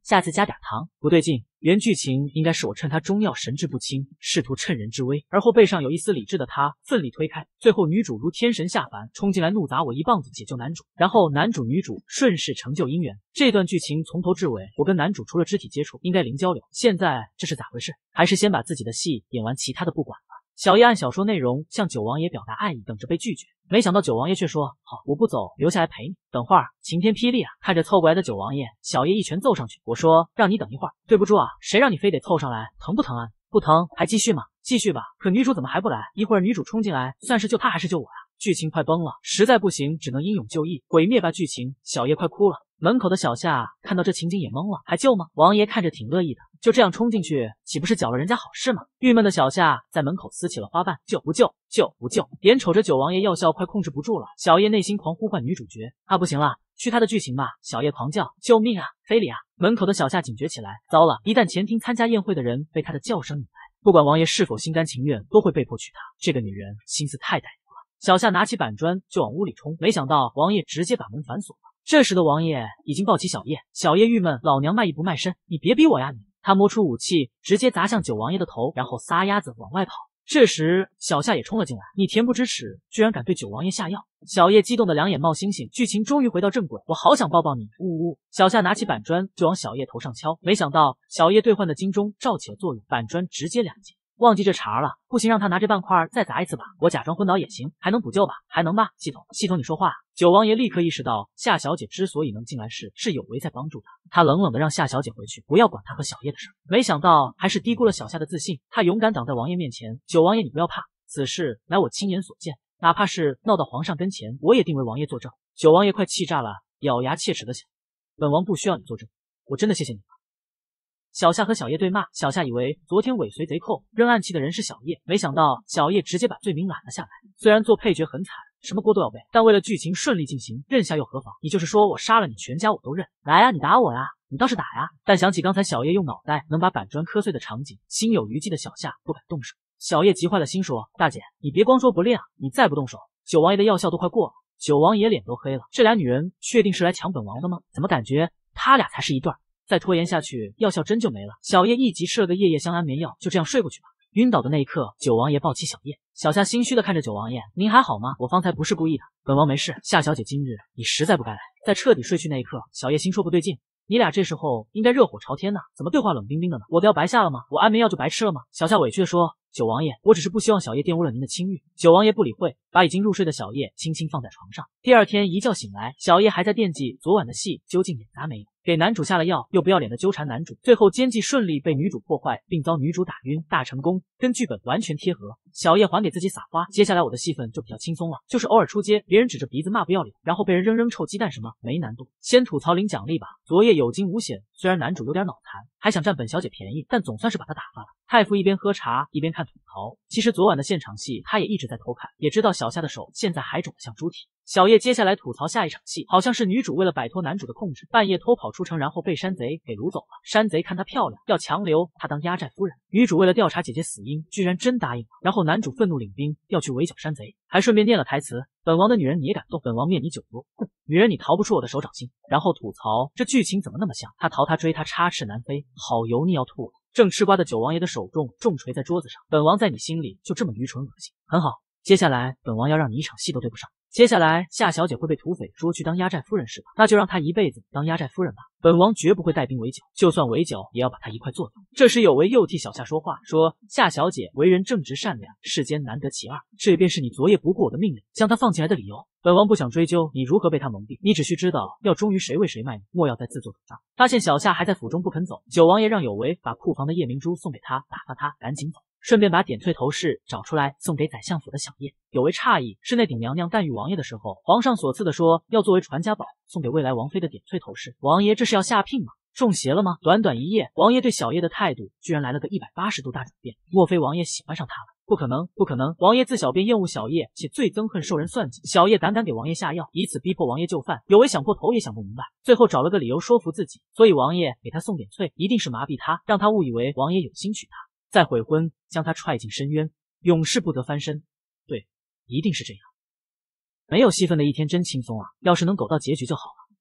下次加点糖。不对劲，原剧情应该是我趁他中药神志不清，试图趁人之危，而后背上有一丝理智的他奋力推开，最后女主如天神下凡，冲进来怒砸我一棒子解救男主，然后男主女主顺势成就姻缘。这段剧情从头至尾，我跟男主除了肢体接触，应该零交流。现在这是咋回事？还是先把自己的戏演完，其他的不管了。小叶按小说内容向九王爷表达爱意，等着被拒绝。没想到九王爷却说：“好，我不走，留下来陪你。”等会儿晴天霹雳啊！看着凑过来的九王爷，小叶一拳揍上去。我说：“让你等一会儿，对不住啊，谁让你非得凑上来？疼不疼啊？不疼还继续吗？继续吧。”可女主怎么还不来？一会儿女主冲进来，算是救她还是救我呀？剧情快崩了，实在不行只能英勇就义，毁灭吧剧情！小叶快哭了。门口的小夏看到这情景也懵了，还救吗？王爷看着挺乐意的，就这样冲进去，岂不是搅了人家好事吗？郁闷的小夏在门口撕起了花瓣，救不救？救不救？眼瞅着九王爷药效快控制不住了，小叶内心狂呼唤女主角，啊不行了，去他的剧情吧！小叶狂叫，救命啊！非礼啊！门口的小夏警觉起来，糟了，一旦前厅参加宴会的人被他的叫声引来，不管王爷是否心甘情愿，都会被迫娶她。这个女人心思太歹毒了。小夏拿起板砖就往屋里冲，没想到王爷直接把门反锁了。这时的王爷已经抱起小叶，小叶郁闷，老娘卖艺不卖身，你别逼我呀你！他摸出武器，直接砸向九王爷的头，然后撒丫子往外跑。这时小夏也冲了进来，你恬不知耻，居然敢对九王爷下药！小叶激动的两眼冒星星，剧情终于回到正轨，我好想抱抱你！呜呜！小夏拿起板砖就往小叶头上敲，没想到小叶兑换的金钟照起了作用，板砖直接两截。忘记这茬了，不行，让他拿这半块再砸一次吧，我假装昏倒也行，还能补救吧？还能吧？系统，系统你说话。九王爷立刻意识到夏小姐之所以能进来时，是有为在帮助他，他冷冷的让夏小姐回去，不要管他和小叶的事。没想到还是低估了小夏的自信，他勇敢挡在王爷面前，九王爷你不要怕，此事乃我亲眼所见，哪怕是闹到皇上跟前，我也定为王爷作证。九王爷快气炸了，咬牙切齿的想，本王不需要你作证，我真的谢谢你了。小夏和小叶对骂，小夏以为昨天尾随贼寇扔暗器的人是小叶，没想到小叶直接把罪名揽了下来。虽然做配角很惨，什么锅都要背，但为了剧情顺利进行，认下又何妨？你就是说我杀了你全家我都认，来呀，你打我呀，你倒是打呀！但想起刚才小叶用脑袋能把板砖磕碎的场景，心有余悸的小夏不敢动手。小叶急坏了心说：“大姐，你别光说不练啊，你再不动手，九王爷的药效都快过了。”九王爷脸都黑了，这俩女人确定是来抢本王的吗？怎么感觉他俩才是一对儿？再拖延下去，药效真就没了。小叶一急吃了个夜夜香安眠药，就这样睡过去吧。晕倒的那一刻，九王爷抱起小叶，小夏心虚的看着九王爷：“您还好吗？我方才不是故意的，本王没事。夏小姐今日你实在不该来。”在彻底睡去那一刻，小叶心说不对劲，你俩这时候应该热火朝天呢，怎么对话冷冰冰的呢？我的药白下了吗？我安眠药就白吃了吗？小夏委屈的说：“九王爷，我只是不希望小叶玷污了您的清誉。”九王爷不理会，把已经入睡的小叶轻轻放在床上。第二天一觉醒来，小叶还在惦记昨晚的戏究竟演砸没有，给男主下了药，又不要脸的纠缠男主，最后奸计顺利被女主破坏，并遭女主打晕，大成功，跟剧本完全贴合。小叶还给自己撒花，接下来我的戏份就比较轻松了，就是偶尔出街，别人指着鼻子骂不要脸，然后被人扔扔臭鸡蛋什么，没难度。先吐槽领奖励吧，昨夜有惊无险，虽然男主有点脑残，还想占本小姐便宜，但总算是把他打发了。太傅一边喝茶一边看吐槽，其实昨晚的现场戏他也一直在偷看，也知道小夏的手现在还肿得像猪蹄。小叶接下来吐槽下一场戏，好像是女主为了摆脱男主的控制，半夜偷跑出城，然后被山贼给掳走了。山贼看她漂亮，要强留她当压寨夫人。女主为了调查姐姐死因，居然真答应了。然后男主愤怒领兵要去围剿山贼，还顺便念了台词：“本王的女人你也敢动，本王灭你九族。”哼，女人你逃不出我的手掌心。然后吐槽这剧情怎么那么像他逃他追他插翅难飞，好油腻要吐了。正吃瓜的九王爷的手重重锤在桌子上，本王在你心里就这么愚蠢恶心。很好，接下来本王要让你一场戏都对不上。接下来夏小姐会被土匪捉去当压寨夫人是吧？那就让她一辈子当压寨夫人吧。本王绝不会带兵围剿，就算围剿也要把她一块做掉。这时有为又替小夏说话，说夏小姐为人正直善良，世间难得其二，这便是你昨夜不顾我的命令将她放进来的理由。本王不想追究你如何被她蒙蔽，你只需知道要忠于谁为谁卖命，莫要再自作主张。发现小夏还在府中不肯走，九王爷让有为把库房的夜明珠送给他，打发他赶紧走。顺便把点翠头饰找出来送给宰相府的小叶。有为诧异，是那顶娘娘诞育王爷的时候，皇上所赐的说要作为传家宝送给未来王妃的点翠头饰。王爷这是要下聘吗？中邪了吗？短短一夜，王爷对小叶的态度居然来了个一百八十度大转变。莫非王爷喜欢上他了？不可能，不可能！王爷自小便厌恶小叶，且最憎恨受人算计。小叶胆敢给王爷下药，以此逼迫王爷就范。有为想破头也想不明白，最后找了个理由说服自己，所以王爷给他送点翠，一定是麻痹他，让他误以为王爷有心娶她。再悔婚，将他踹进深渊，永世不得翻身。对，一定是这样。没有戏份的一天真轻松啊！要是能苟到结局就好了。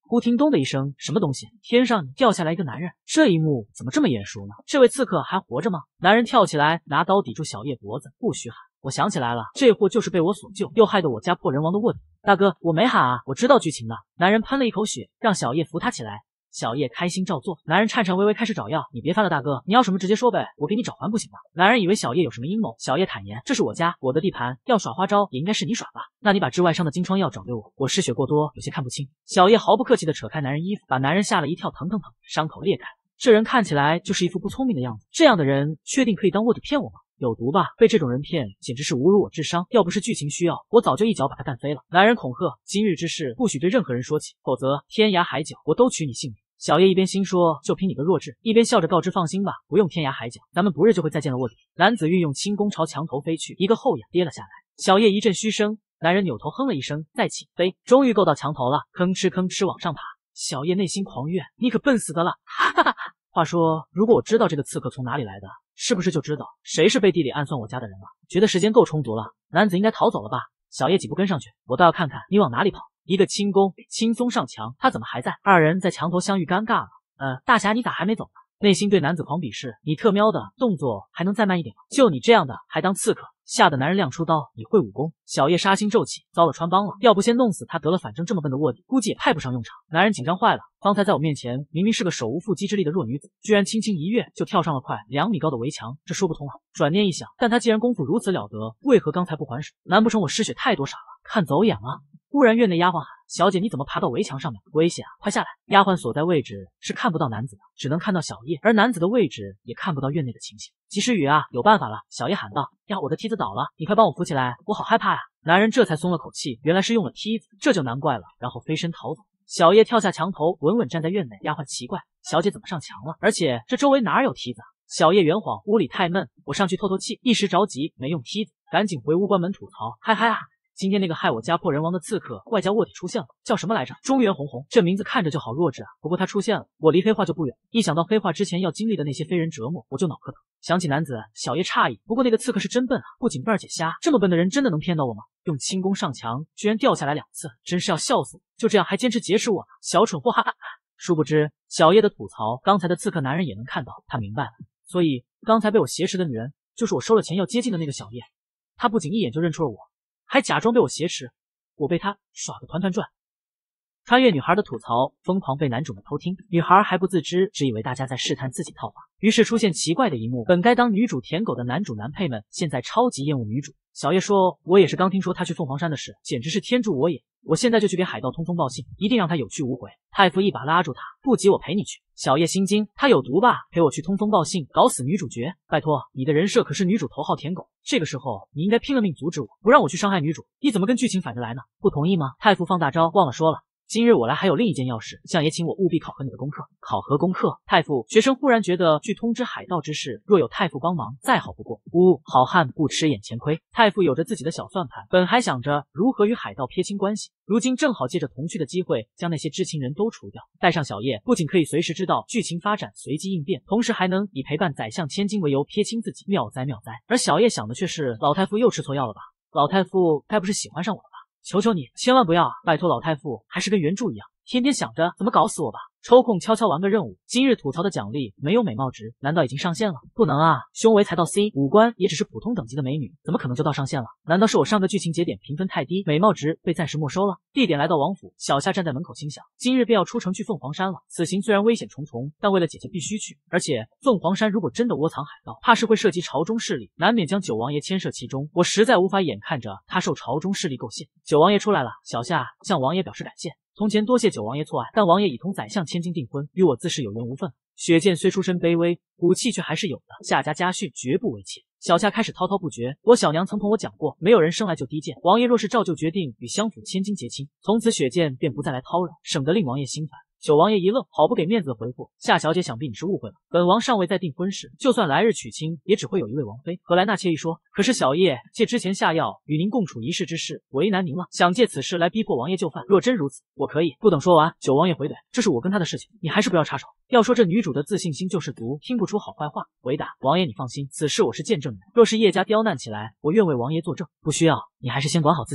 忽听咚的一声，什么东西？天上掉下来一个男人，这一幕怎么这么眼熟呢？这位刺客还活着吗？男人跳起来，拿刀抵住小叶脖子，不许喊！我想起来了，这货就是被我所救，又害得我家破人亡的卧底。大哥，我没喊啊，我知道剧情的。男人喷了一口血，让小叶扶他起来。小叶开心照做，男人颤颤巍巍开始找药，你别烦了，大哥，你要什么直接说呗，我给你找还不行吗？男人以为小叶有什么阴谋，小叶坦言，这是我家，我的地盘，要耍花招也应该是你耍吧？那你把治外伤的金疮药找给我，我失血过多，有些看不清。小叶毫不客气地扯开男人衣服，把男人吓了一跳，疼疼疼，伤口裂开了。这人看起来就是一副不聪明的样子，这样的人确定可以当卧底骗我吗？有毒吧？被这种人骗，简直是侮辱我智商。要不是剧情需要，我早就一脚把他干飞了。男人恐吓，今日之事不许对任何人说起，否则天涯海角我都取你性命。小叶一边心说就凭你个弱智，一边笑着告知放心吧，不用天涯海角，咱们不日就会再见了卧底。男子运用轻功朝墙头飞去，一个后仰跌了下来。小叶一阵嘘声，男人扭头哼了一声，再起飞，终于够到墙头了，吭哧吭哧往上爬。小叶内心狂怨，你可笨死的了，哈哈哈哈。话说，如果我知道这个刺客从哪里来的，是不是就知道谁是背地里暗算我家的人了？觉得时间够充足了，男子应该逃走了吧？小叶几步跟上去，我倒要看看你往哪里跑。一个轻功，轻松上墙，他怎么还在？二人在墙头相遇，尴尬了。呃，大侠你咋还没走呢？内心对男子狂鄙视，你特喵的动作还能再慢一点吗？就你这样的还当刺客？吓得男人亮出刀，你会武功？小叶杀心骤起，遭了穿帮了，要不先弄死他得了，反正这么笨的卧底，估计也派不上用场。男人紧张坏了，方才在我面前明明是个手无缚鸡之力的弱女子，居然轻轻一跃就跳上了快两米高的围墙，这说不通啊！转念一想，但他既然功夫如此了得，为何刚才不还手？难不成我失血太多傻了，看走眼了？忽然院内丫鬟喊：“小姐，你怎么爬到围墙上面？危险啊，快下来！”丫鬟所在位置是看不到男子的，只能看到小叶，而男子的位置也看不到院内的情形。及时雨啊，有办法了！小叶喊道：“呀，我的梯子倒了，你快帮我扶起来，我好害怕呀！”男人这才松了口气，原来是用了梯子，这就难怪了，然后飞身逃走。小叶跳下墙头，稳稳站在院内。丫鬟奇怪：“小姐怎么上墙了？而且这周围哪有梯子啊？”小叶圆谎：“屋里太闷，我上去透透气。”一时着急，没用梯子，赶紧回屋关门吐槽：“嗨嗨啊！今天那个害我家破人亡的刺客，外加卧底出现了，叫什么来着？中原红红，这名字看着就好弱智啊！不过他出现了，我离黑化就不远，一想到黑化之前要经历的那些非人折磨，我就脑壳疼。想起男子，小叶诧异，不过那个刺客是真笨啊，不仅笨而且瞎，这么笨的人真的能骗到我吗？用轻功上墙，居然掉下来两次，真是要笑死我！就这样还坚持劫持我呢，小蠢货！哈哈哈！殊不知，小叶的吐槽，刚才的刺客男人也能看到，他明白了，所以刚才被我挟持的女人，就是我收了钱要接近的那个小叶。他不仅一眼就认出了我，还假装被我挟持，我被他耍个团团转。穿越女孩的吐槽疯狂被男主们偷听，女孩还不自知，只以为大家在试探自己套话，于是出现奇怪的一幕。本该当女主舔狗的男主男配们，现在超级厌恶女主。小叶说：“我也是刚听说他去凤凰山的事，简直是天助我也！我现在就去给海盗通风报信，一定让他有去无回。”太傅一把拉住他：“不急，我陪你去。”小叶心惊，他有毒吧？陪我去通风报信，搞死女主角？拜托，你的人设可是女主头号舔狗，这个时候你应该拼了命阻止我，不让我去伤害女主。你怎么跟剧情反着来呢？不同意吗？太傅放大招，忘了说了。今日我来还有另一件要事，相爷请我务必考核你的功课。考核功课？太傅，学生忽然觉得据通知海盗之事，若有太傅帮忙，再好不过。呜，好汉不吃眼前亏。太傅有着自己的小算盘，本还想着如何与海盗撇清关系，如今正好借着同去的机会，将那些知情人都除掉。带上小叶，不仅可以随时知道剧情发展，随机应变，同时还能以陪伴宰相千金为由撇清自己。妙哉妙哉！而小叶想的却是，老太傅又吃错药了吧？老太傅该不是喜欢上我了吧？求求你，千万不要！拜托老太傅，还是跟原著一样，天天想着怎么搞死我吧。抽空悄悄玩个任务，今日吐槽的奖励没有美貌值，难道已经上线了？不能啊，胸围才到 C， 五官也只是普通等级的美女，怎么可能就到上线了？难道是我上个剧情节点评分太低，美貌值被暂时没收了？地点来到王府，小夏站在门口心想，今日便要出城去凤凰山了，此行虽然危险重重，但为了姐姐必须去。而且凤凰山如果真的窝藏海盗，怕是会涉及朝中势力，难免将九王爷牵涉其中，我实在无法眼看着他受朝中势力构陷。九王爷出来了，小夏向王爷表示感谢。从前多谢九王爷错爱，但王爷已同宰相千金订婚，与我自是有缘无分。雪见虽出身卑微，骨气却还是有的，夏家家训绝不为妾。小夏开始滔滔不绝，我小娘曾同我讲过，没有人生来就低贱，王爷若是照旧决定与相府千金结亲，从此雪见便不再来叨扰，省得令王爷心烦。九王爷一愣，好不给面子的回复：“夏小姐，想必你是误会了，本王尚未在订婚事，就算来日娶亲，也只会有一位王妃，何来纳妾一说？可是小叶借之前下药与您共处一室之事，为难您了，想借此事来逼迫王爷就范。若真如此，我可以。”不等说完，九王爷回怼：“这是我跟他的事情，你还是不要插手。”要说这女主的自信心就是足，听不出好坏话。回答：“王爷你放心，此事我是见证人，若是叶家刁难起来，我愿为王爷作证。不需要，你还是先管好自己吧。”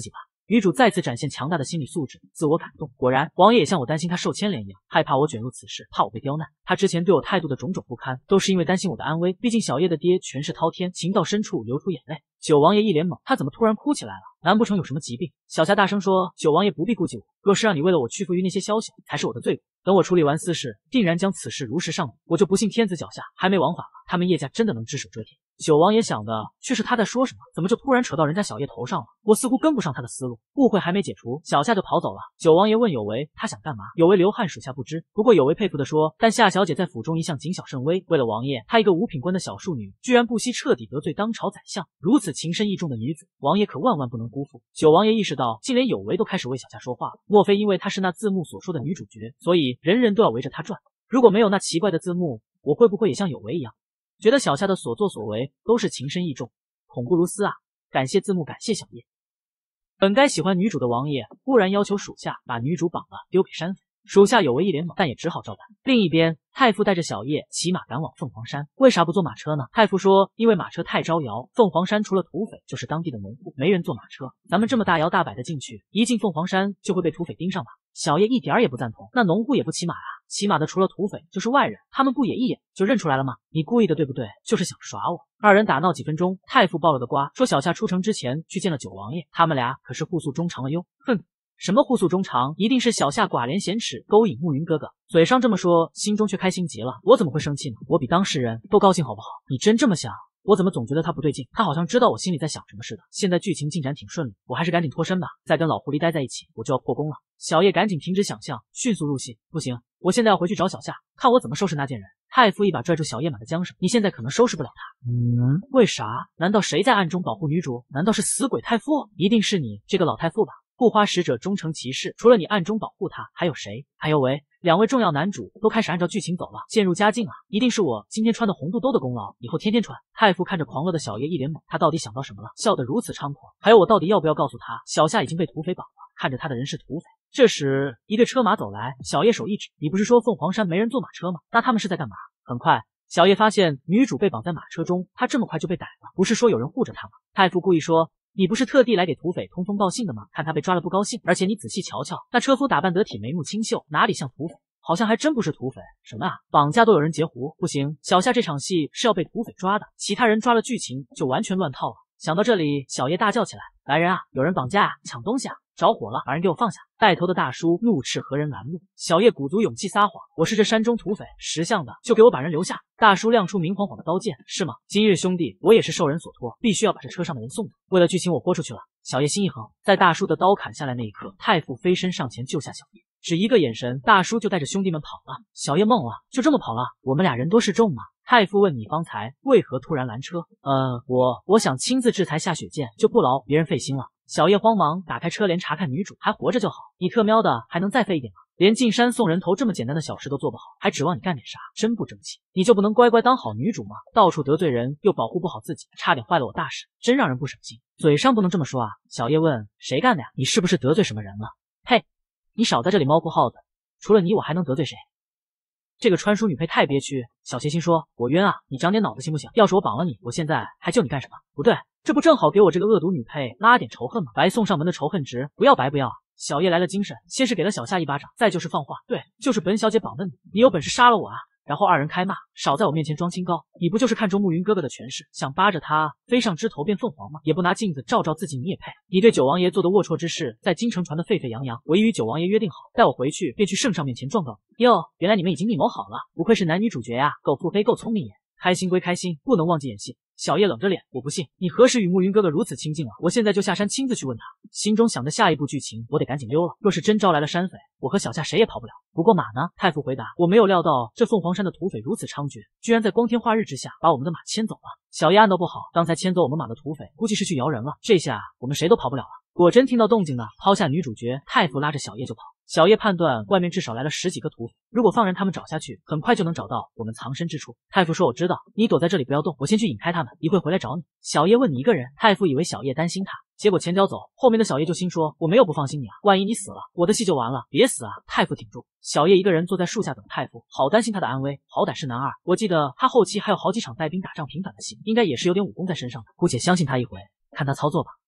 女主再次展现强大的心理素质，自我感动。果然，王爷也像我担心她受牵连一样，害怕我卷入此事，怕我被刁难。他之前对我态度的种种不堪，都是因为担心我的安危。毕竟小叶的爹权势滔天，情到深处流出眼泪。九王爷一脸懵，他怎么突然哭起来了？难不成有什么疾病？小夏大声说：“九王爷不必顾忌我，若是让你为了我屈服于那些宵小，才是我的罪过。等我处理完私事，定然将此事如实上禀。我就不信天子脚下还没王法了，他们叶家真的能只手遮天。”九王爷想的却是他在说什么，怎么就突然扯到人家小叶头上了？我似乎跟不上他的思路，误会还没解除，小夏就跑走了。九王爷问有为他想干嘛，有为流汗属下不知。不过有为佩服地说，但夏小姐在府中一向谨小慎微，为了王爷，她一个五品官的小庶女，居然不惜彻底得罪当朝宰相，如此情深义重的女子，王爷可万万不能辜负。九王爷意识到，竟连有为都开始为小夏说话了，莫非因为她是那字幕所说的女主角，所以人人都要围着她转？如果没有那奇怪的字幕，我会不会也像有为一样，觉得小夏的所作所为都是情深意重，恐不如斯啊！感谢字幕，感谢小叶。本该喜欢女主的王爷忽然要求属下把女主绑了，丢给山匪。属下有为一脸懵，但也只好照办。另一边，太傅带着小叶骑马赶往凤凰山。为啥不坐马车呢？太傅说，因为马车太招摇，凤凰山除了土匪就是当地的农户，没人坐马车。咱们这么大摇大摆的进去，一进凤凰山就会被土匪盯上吧？小叶一点儿也不赞同，那农户也不骑马啊，骑马的除了土匪就是外人，他们不也一眼就认出来了吗？你故意的对不对？就是想耍我。二人打闹几分钟，太傅爆了个瓜，说小夏出城之前去见了九王爷，他们俩可是互诉衷肠了哟。哼。什么互诉衷肠？一定是小夏寡廉鲜耻，勾引慕云哥哥。嘴上这么说，心中却开心极了。我怎么会生气呢？我比当事人都高兴好不好？你真这么想？我怎么总觉得他不对劲？他好像知道我心里在想什么似的。现在剧情进展挺顺利，我还是赶紧脱身吧。再跟老狐狸待在一起，我就要破功了。小叶赶紧停止想象，迅速入戏。不行，我现在要回去找小夏，看我怎么收拾那贱人。太傅一把拽住小叶马的缰绳，你现在可能收拾不了他。嗯，为啥？难道谁在暗中保护女主？难道是死鬼太傅？一定是你这个老太傅吧？护花使者终成骑士，除了你暗中保护他，还有谁？还有喂，两位重要男主都开始按照剧情走了，渐入佳境了。一定是我今天穿的红肚兜的功劳，以后天天穿。太傅看着狂乐的小叶一脸懵，他到底想到什么了？笑得如此猖狂。还有我到底要不要告诉他，小夏已经被土匪绑了？看着他的人是土匪。这时，一队车马走来，小叶手一指：“你不是说凤凰山没人坐马车吗？那他们是在干嘛？”很快，小叶发现女主被绑在马车中，她这么快就被逮了，不是说有人护着她吗？太傅故意说。你不是特地来给土匪通风报信的吗？看他被抓了不高兴，而且你仔细瞧瞧，那车夫打扮得体，眉目清秀，哪里像土匪？好像还真不是土匪。什么啊？绑架都有人截胡？不行，小夏这场戏是要被土匪抓的，其他人抓了剧情就完全乱套了。想到这里，小叶大叫起来：“来人啊！有人绑架啊！抢东西啊！着火了！把人给我放下！”带头的大叔怒斥何人拦路。小叶鼓足勇气撒谎：“我是这山中土匪，识相的就给我把人留下。”大叔亮出明晃晃的刀剑：“是吗？今日兄弟，我也是受人所托，必须要把这车上的人送走。为了剧情，我豁出去了。”小叶心一横，在大叔的刀砍下来那一刻，太傅飞身上前救下小叶，只一个眼神，大叔就带着兄弟们跑了。小叶懵了，就这么跑了？我们俩人多势众吗？太傅问：“你方才为何突然拦车？”呃，我我想亲自制裁夏雪见，就不劳别人费心了。小叶慌忙打开车帘查看女主，还活着就好。你特喵的还能再费一点吗？连进山送人头这么简单的小事都做不好，还指望你干点啥？真不争气！你就不能乖乖当好女主吗？到处得罪人又保护不好自己，差点坏了我大事，真让人不省心。嘴上不能这么说啊！小叶问：“谁干的呀？你是不是得罪什么人了？”呸！你少在这里猫哭耗子，除了你我还能得罪谁？这个川叔女配太憋屈。小邪心说：“我冤啊！你长点脑子行不行？要是我绑了你，我现在还救你干什么？不对，这不正好给我这个恶毒女配拉点仇恨吗？白送上门的仇恨值，不要白不要啊！”小叶来了精神，先是给了小夏一巴掌，再就是放话：“对，就是本小姐绑的你，你有本事杀了我啊！”然后二人开骂，少在我面前装清高，你不就是看中慕云哥哥的权势，想扒着他飞上枝头变凤凰吗？也不拿镜子照照自己，你也配？你对九王爷做的龌龊之事，在京城传得沸沸扬扬，我已与九王爷约定好，待我回去便去圣上面前状告你。哟，原来你们已经密谋好了，不愧是男女主角呀，够腹黑，够聪明也。开心归开心，不能忘记演戏。小叶冷着脸，我不信，你何时与慕云哥哥如此亲近了？我现在就下山亲自去问他。心中想着下一步剧情，我得赶紧溜了。若是真招来了山匪，我和小夏谁也跑不了。不过马呢？太傅回答，我没有料到这凤凰山的土匪如此猖獗，居然在光天化日之下把我们的马牵走了。小叶暗道不好，刚才牵走我们马的土匪，估计是去摇人了。这下我们谁都跑不了了。果真听到动静了，抛下女主角，太傅拉着小叶就跑。小叶判断外面至少来了十几个土匪，如果放任他们找下去，很快就能找到我们藏身之处。太傅说：“我知道，你躲在这里不要动，我先去引开他们，一会回来找你。”小叶问：“你一个人？”太傅以为小叶担心他，结果前脚走，后面的小叶就心说：“我没有不放心你啊，万一你死了，我的戏就完了，别死啊！”太傅挺住。小叶一个人坐在树下等太傅，好担心他的安危，好歹是男二，我记得他后期还有好几场带兵打仗平反的戏，应该也是有点武功在身上的，姑且相信他一回，看他操作吧。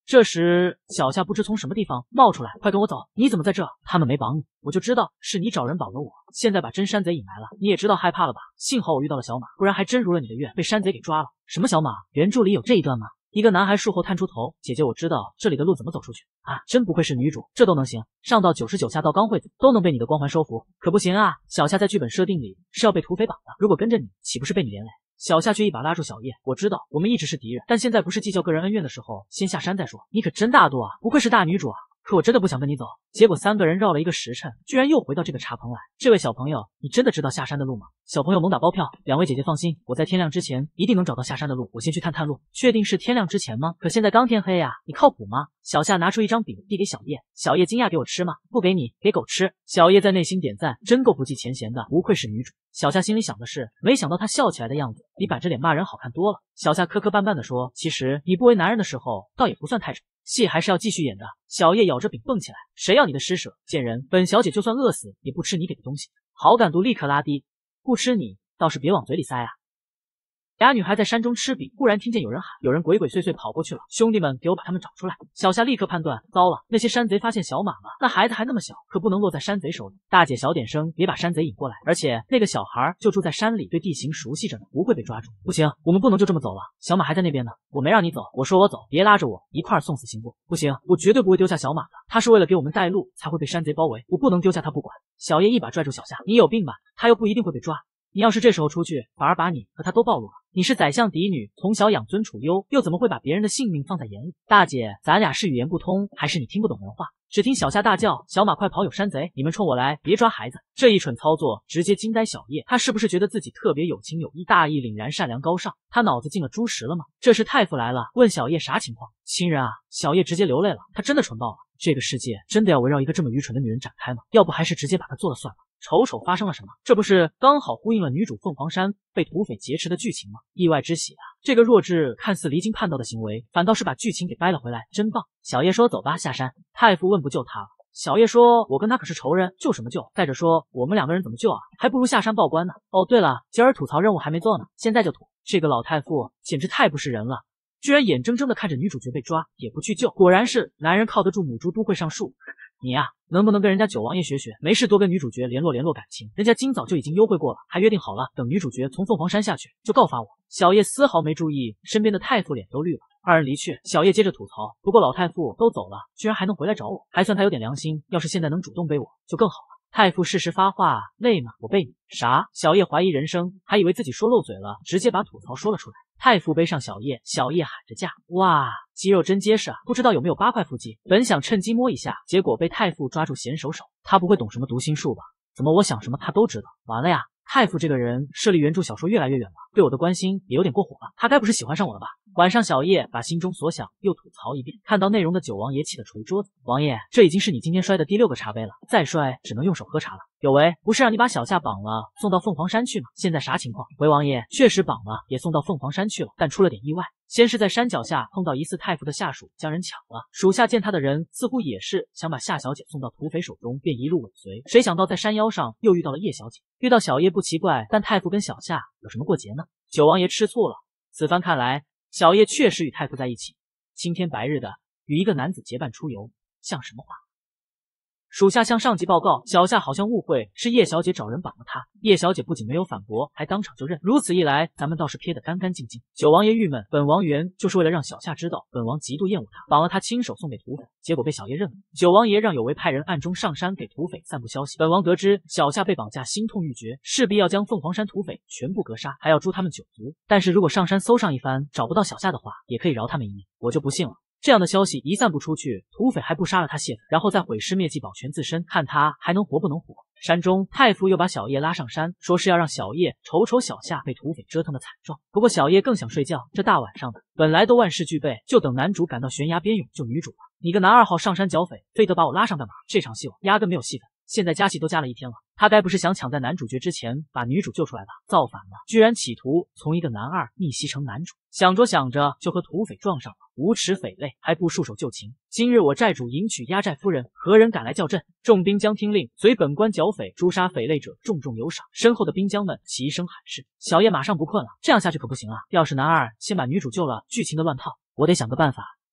这时，小夏不知从什么地方冒出来，快跟我走！你怎么在这？他们没绑你，我就知道是你找人绑了我。现在把真山贼引来了，你也知道害怕了吧？幸好我遇到了小马，不然还真如了你的愿，被山贼给抓了。什么小马？原著里有这一段吗？一个男孩术后探出头，姐姐，我知道这里的路怎么走出去啊！真不愧是女主，这都能行，上到九十九下到钢惠子都能被你的光环收服，可不行啊！小夏在剧本设定里是要被土匪绑的，如果跟着你，岂不是被你连累？小夏却一把拉住小叶，我知道我们一直是敌人，但现在不是计较个人恩怨的时候，先下山再说。你可真大度啊，不愧是大女主啊！可我真的不想跟你走。结果三个人绕了一个时辰，居然又回到这个茶棚来。这位小朋友，你真的知道下山的路吗？小朋友猛打包票，两位姐姐放心，我在天亮之前一定能找到下山的路。我先去探探路，确定是天亮之前吗？可现在刚天黑呀、啊，你靠谱吗？小夏拿出一张饼递给小叶，小叶惊讶，给我吃吗？不给你，给狗吃。小叶在内心点赞，真够不计前嫌的，不愧是女主。小夏心里想的是，没想到她笑起来的样子比板着脸骂人好看多了。小夏磕磕绊绊地说，其实你不为男人的时候，倒也不算太丑。戏还是要继续演的。小叶咬着饼蹦起来，谁要你的施舍？贱人，本小姐就算饿死也不吃你给的东西。好感度立刻拉低，不吃你倒是别往嘴里塞啊。俩女孩在山中吃饼，忽然听见有人喊，有人鬼鬼祟祟跑过去了。兄弟们，给我把他们找出来！小夏立刻判断，糟了，那些山贼发现小马了。那孩子还那么小，可不能落在山贼手里。大姐小点声，别把山贼引过来。而且那个小孩就住在山里，对地形熟悉着呢，不会被抓住。不行，我们不能就这么走了。小马还在那边呢，我没让你走，我说我走，别拉着我一块儿送死行不？不行，我绝对不会丢下小马的。他是为了给我们带路，才会被山贼包围，我不能丢下他不管。小叶一把拽住小夏，你有病吧？他又不一定会被抓。你要是这时候出去，反而把你和他都暴露了。你是宰相嫡女，从小养尊处优，又怎么会把别人的性命放在眼里？大姐，咱俩是语言不通，还是你听不懂人话？只听小夏大叫：“小马快跑，有山贼！你们冲我来，别抓孩子！”这一蠢操作直接惊呆小叶，他是不是觉得自己特别有情有义、大义凛然、善良高尚？他脑子进了猪食了吗？这时太傅来了，问小叶啥情况？亲人啊！小叶直接流泪了，他真的蠢爆了。这个世界真的要围绕一个这么愚蠢的女人展开吗？要不还是直接把她做了算了。瞅瞅发生了什么，这不是刚好呼应了女主凤凰山被土匪劫持的剧情吗？意外之喜啊！这个弱智看似离经叛道的行为，反倒是把剧情给掰了回来，真棒！小叶说：“走吧，下山。”太傅问：“不救他了？”小叶说：“我跟他可是仇人，救什么救？再者说，我们两个人怎么救啊？还不如下山报官呢。哦，对了，今儿吐槽任务还没做呢，现在就吐。”这个老太傅简直太不是人了。居然眼睁睁的看着女主角被抓，也不去救，果然是男人靠得住母猪都会上树。你呀、啊，能不能跟人家九王爷学学？没事多跟女主角联络联络感情，人家今早就已经幽会过了，还约定好了，等女主角从凤凰山下去就告发我。小叶丝毫没注意身边的太傅脸都绿了。二人离去，小叶接着吐槽，不过老太傅都走了，居然还能回来找我，还算他有点良心，要是现在能主动背我就更好了。太傅适时发话，累吗？我背你。啥？小叶怀疑人生，还以为自己说漏嘴了，直接把吐槽说了出来。太傅背上小叶，小叶喊着价，哇，肌肉真结实啊！不知道有没有八块腹肌？本想趁机摸一下，结果被太傅抓住嫌手手。他不会懂什么读心术吧？怎么我想什么他都知道？完了呀！太傅这个人设立原著小说越来越远了，对我的关心也有点过火了。他该不是喜欢上我了吧？晚上小叶把心中所想又吐槽一遍，看到内容的九王爷气得捶桌子。王爷，这已经是你今天摔的第六个茶杯了，再摔只能用手喝茶了。有为，不是让你把小夏绑了送到凤凰山去吗？现在啥情况？回王爷，确实绑了，也送到凤凰山去了，但出了点意外。先是在山脚下碰到疑似太傅的下属，将人抢了。属下见他的人似乎也是想把夏小姐送到土匪手中，便一路尾随。谁想到在山腰上又遇到了叶小姐。遇到小叶不奇怪，但太傅跟小夏有什么过节呢？九王爷吃醋了。此番看来，小叶确实与太傅在一起，青天白日的与一个男子结伴出游，像什么话？属下向上级报告，小夏好像误会是叶小姐找人绑了她。叶小姐不仅没有反驳，还当场就认。如此一来，咱们倒是撇得干干净净。九王爷郁闷，本王原就是为了让小夏知道，本王极度厌恶她，绑了她亲手送给土匪，结果被小叶认了。九王爷让有为派人暗中上山给土匪散布消息。本王得知小夏被绑架，心痛欲绝，势必要将凤凰山土匪全部格杀，还要诛他们九族。但是如果上山搜上一番，找不到小夏的话，也可以饶他们一命。我就不信了。这样的消息一散布出去，土匪还不杀了他泄愤，然后再毁尸灭迹保全自身，看他还能活不能活。山中，太傅又把小叶拉上山，说是要让小叶瞅瞅小夏被土匪折腾的惨状。不过小叶更想睡觉，这大晚上的，本来都万事俱备，就等男主赶到悬崖边涌救女主了。你个男二号上山剿匪，非得把我拉上干嘛？这场戏我压根没有戏份。现在加戏都加了一天了，他该不是想抢在男主角之前把女主救出来吧？造反了，居然企图从一个男二逆袭成男主。想着想着就和土匪撞上了，无耻匪类，还不束手就擒！今日我寨主迎娶压寨夫人，何人敢来叫阵？众兵将听令，随本官剿匪，诛杀匪类者重重有赏。身后的兵将们齐声喊是。小叶马上不困了，这样下去可不行啊！要是男二先把女主救了，剧情的乱套，我得想个办法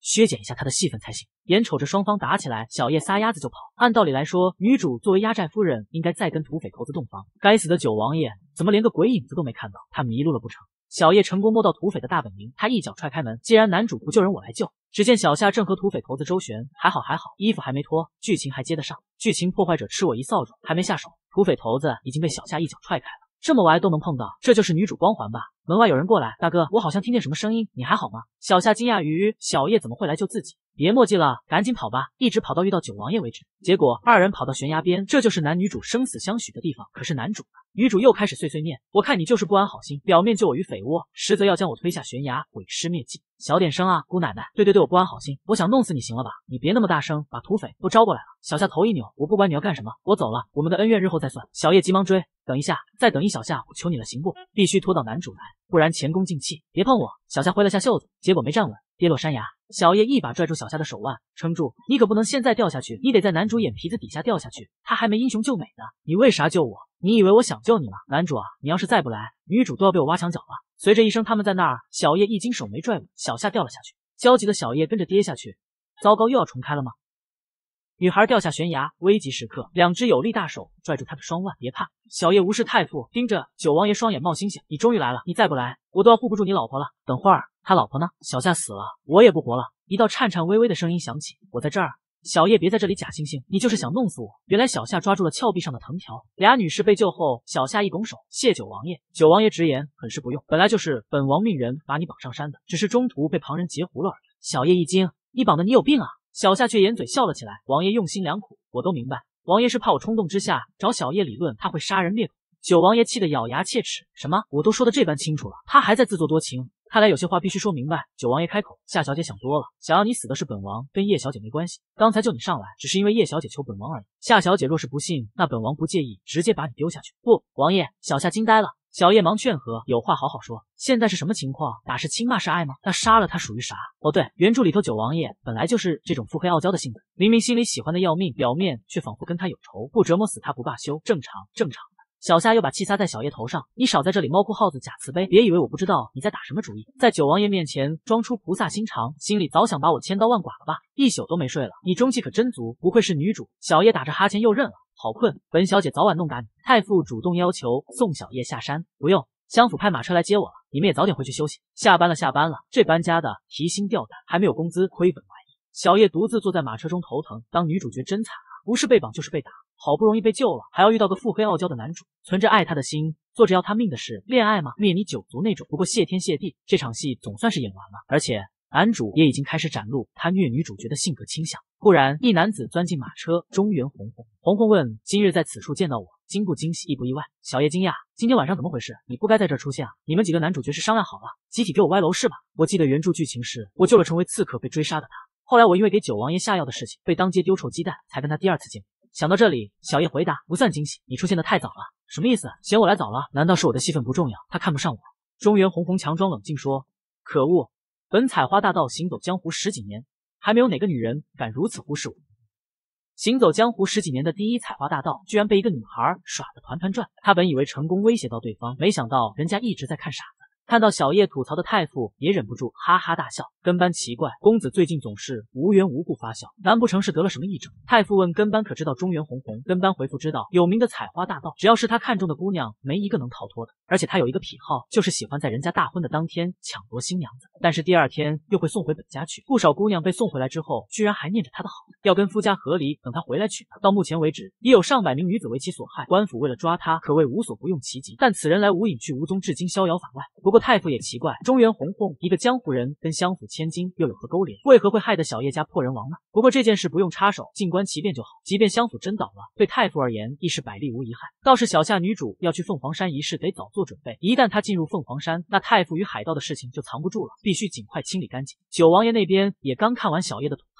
削减一下他的戏份才行。眼瞅着双方打起来，小叶撒丫子就跑。按道理来说，女主作为压寨夫人，应该再跟土匪头子洞房。该死的九王爷，怎么连个鬼影子都没看到？他迷路了不成？小叶成功摸到土匪的大本营，他一脚踹开门。既然男主不救人，我来救。只见小夏正和土匪头子周旋，还好还好，衣服还没脱，剧情还接得上。剧情破坏者吃我一扫帚，还没下手，土匪头子已经被小夏一脚踹开了。这么歪都能碰到，这就是女主光环吧？门外有人过来，大哥，我好像听见什么声音，你还好吗？小夏惊讶于小叶怎么会来救自己。别墨迹了，赶紧跑吧，一直跑到遇到九王爷为止。结果二人跑到悬崖边，这就是男女主生死相许的地方。可是男主呢？女主又开始碎碎念，我看你就是不安好心，表面救我于匪窝，实则要将我推下悬崖，毁尸灭迹。小点声啊，姑奶奶！对对对，我不安好心，我想弄死你，行了吧？你别那么大声，把土匪都招过来了。小夏头一扭，我不管你要干什么，我走了，我们的恩怨日后再算。小叶急忙追，等一下，再等一小夏，我求你了，行不？必须拖到男主来，不然前功尽弃。别碰我！小夏挥了下袖子，结果没站稳，跌落山崖。小叶一把拽住小夏的手腕，撑住，你可不能现在掉下去，你得在男主眼皮子底下掉下去，他还没英雄救美呢。你为啥救我？你以为我想救你吗？男主啊，你要是再不来，女主都要被我挖墙脚了。随着一声他们在那儿，小叶一惊手没拽稳，小夏掉了下去，焦急的小叶跟着跌下去。糟糕，又要重开了吗？女孩掉下悬崖，危急时刻，两只有力大手拽住她的双腕。别怕，小叶无视太傅，盯着九王爷双眼冒星星。你终于来了，你再不来，我都要护不住你老婆了。等会儿，他老婆呢？小夏死了，我也不活了。一道颤颤巍巍的声音响起，我在这儿。小叶别在这里假惺惺，你就是想弄死我。原来小夏抓住了峭壁上的藤条。俩女士被救后，小夏一拱手，谢九王爷。九王爷直言，很是不用，本来就是本王命人把你绑上山的，只是中途被旁人截胡了而已。小叶一惊，你绑的你有病啊！小夏却掩嘴笑了起来，王爷用心良苦，我都明白。王爷是怕我冲动之下找小叶理论他会杀人灭口。九王爷气得咬牙切齿，什么？我都说的这般清楚了，他还在自作多情。看来有些话必须说明白。九王爷开口，夏小姐想多了，想要你死的是本王，跟叶小姐没关系。刚才救你上来，只是因为叶小姐求本王而已。夏小姐若是不信，那本王不介意直接把你丢下去。不，王爷！小夏惊呆了。小叶忙劝和，有话好好说。现在是什么情况？打是亲，骂是爱吗？那杀了他属于啥？哦对，原著里头九王爷本来就是这种腹黑傲娇的性子，明明心里喜欢的要命，表面却仿佛跟他有仇，不折磨死他不罢休。正常，正常。小夏又把气撒在小叶头上，你少在这里猫哭耗子假慈悲，别以为我不知道你在打什么主意，在九王爷面前装出菩萨心肠，心里早想把我千刀万剐了吧？一宿都没睡了，你中气可真足，不愧是女主。小叶打着哈欠又认了，好困，本小姐早晚弄打你。太傅主动要求送小叶下山，不用，相府派马车来接我了，你们也早点回去休息。下班了下班了，这搬家的提心吊胆，还没有工资，亏本玩意。小叶独自坐在马车中头疼，当女主角真惨啊，不是被绑就是被打。好不容易被救了，还要遇到个腹黑傲娇的男主，存着爱他的心，做着要他命的事，恋爱吗？灭你九族那种。不过谢天谢地，这场戏总算是演完了，而且男主也已经开始展露他虐女主角的性格倾向。忽然，一男子钻进马车，中原红红。红红问：今日在此处见到我，惊不惊喜，意不意外？小叶惊讶：今天晚上怎么回事？你不该在这儿出现啊！你们几个男主角是商量好了，集体给我歪楼是吧？我记得原著剧情是，我救了成为刺客被追杀的他，后来我因为给九王爷下药的事情被当街丢臭鸡蛋，才跟他第二次见面。想到这里，小叶回答：不算惊喜，你出现的太早了。什么意思？嫌我来早了？难道是我的戏份不重要，他看不上我？中原红红强装冷静说：可恶，本采花大盗行走江湖十几年，还没有哪个女人敢如此忽视我。行走江湖十几年的第一采花大盗，居然被一个女孩耍得团团转。他本以为成功威胁到对方，没想到人家一直在看傻子。看到小叶吐槽的太傅也忍不住哈哈大笑。跟班奇怪，公子最近总是无缘无故发笑，难不成是得了什么癔症？太傅问跟班可知道中原红红？跟班回复知道，有名的采花大盗，只要是他看中的姑娘，没一个能逃脱的。而且他有一个癖好，就是喜欢在人家大婚的当天抢夺新娘子，但是第二天又会送回本家去。不少姑娘被送回来之后，居然还念着他的好，要跟夫家和离，等他回来娶她。到目前为止，已有上百名女子为其所害，官府为了抓他，可谓无所不用其极。但此人来无影去无踪，至今逍遥法外。不过太傅也奇怪，中原红红一个江湖人，跟襄府千金又有何勾连？为何会害得小叶家破人亡呢？不过这件事不用插手，静观其变就好。即便襄府真倒了，对太傅而言亦是百利无一害。倒是小夏女主要去凤凰山一事，得早做准备。一旦她进入凤凰山，那太傅与海盗的事情就藏不住了，必须尽快清理干净。九王爷那边也刚看完小叶的吐槽。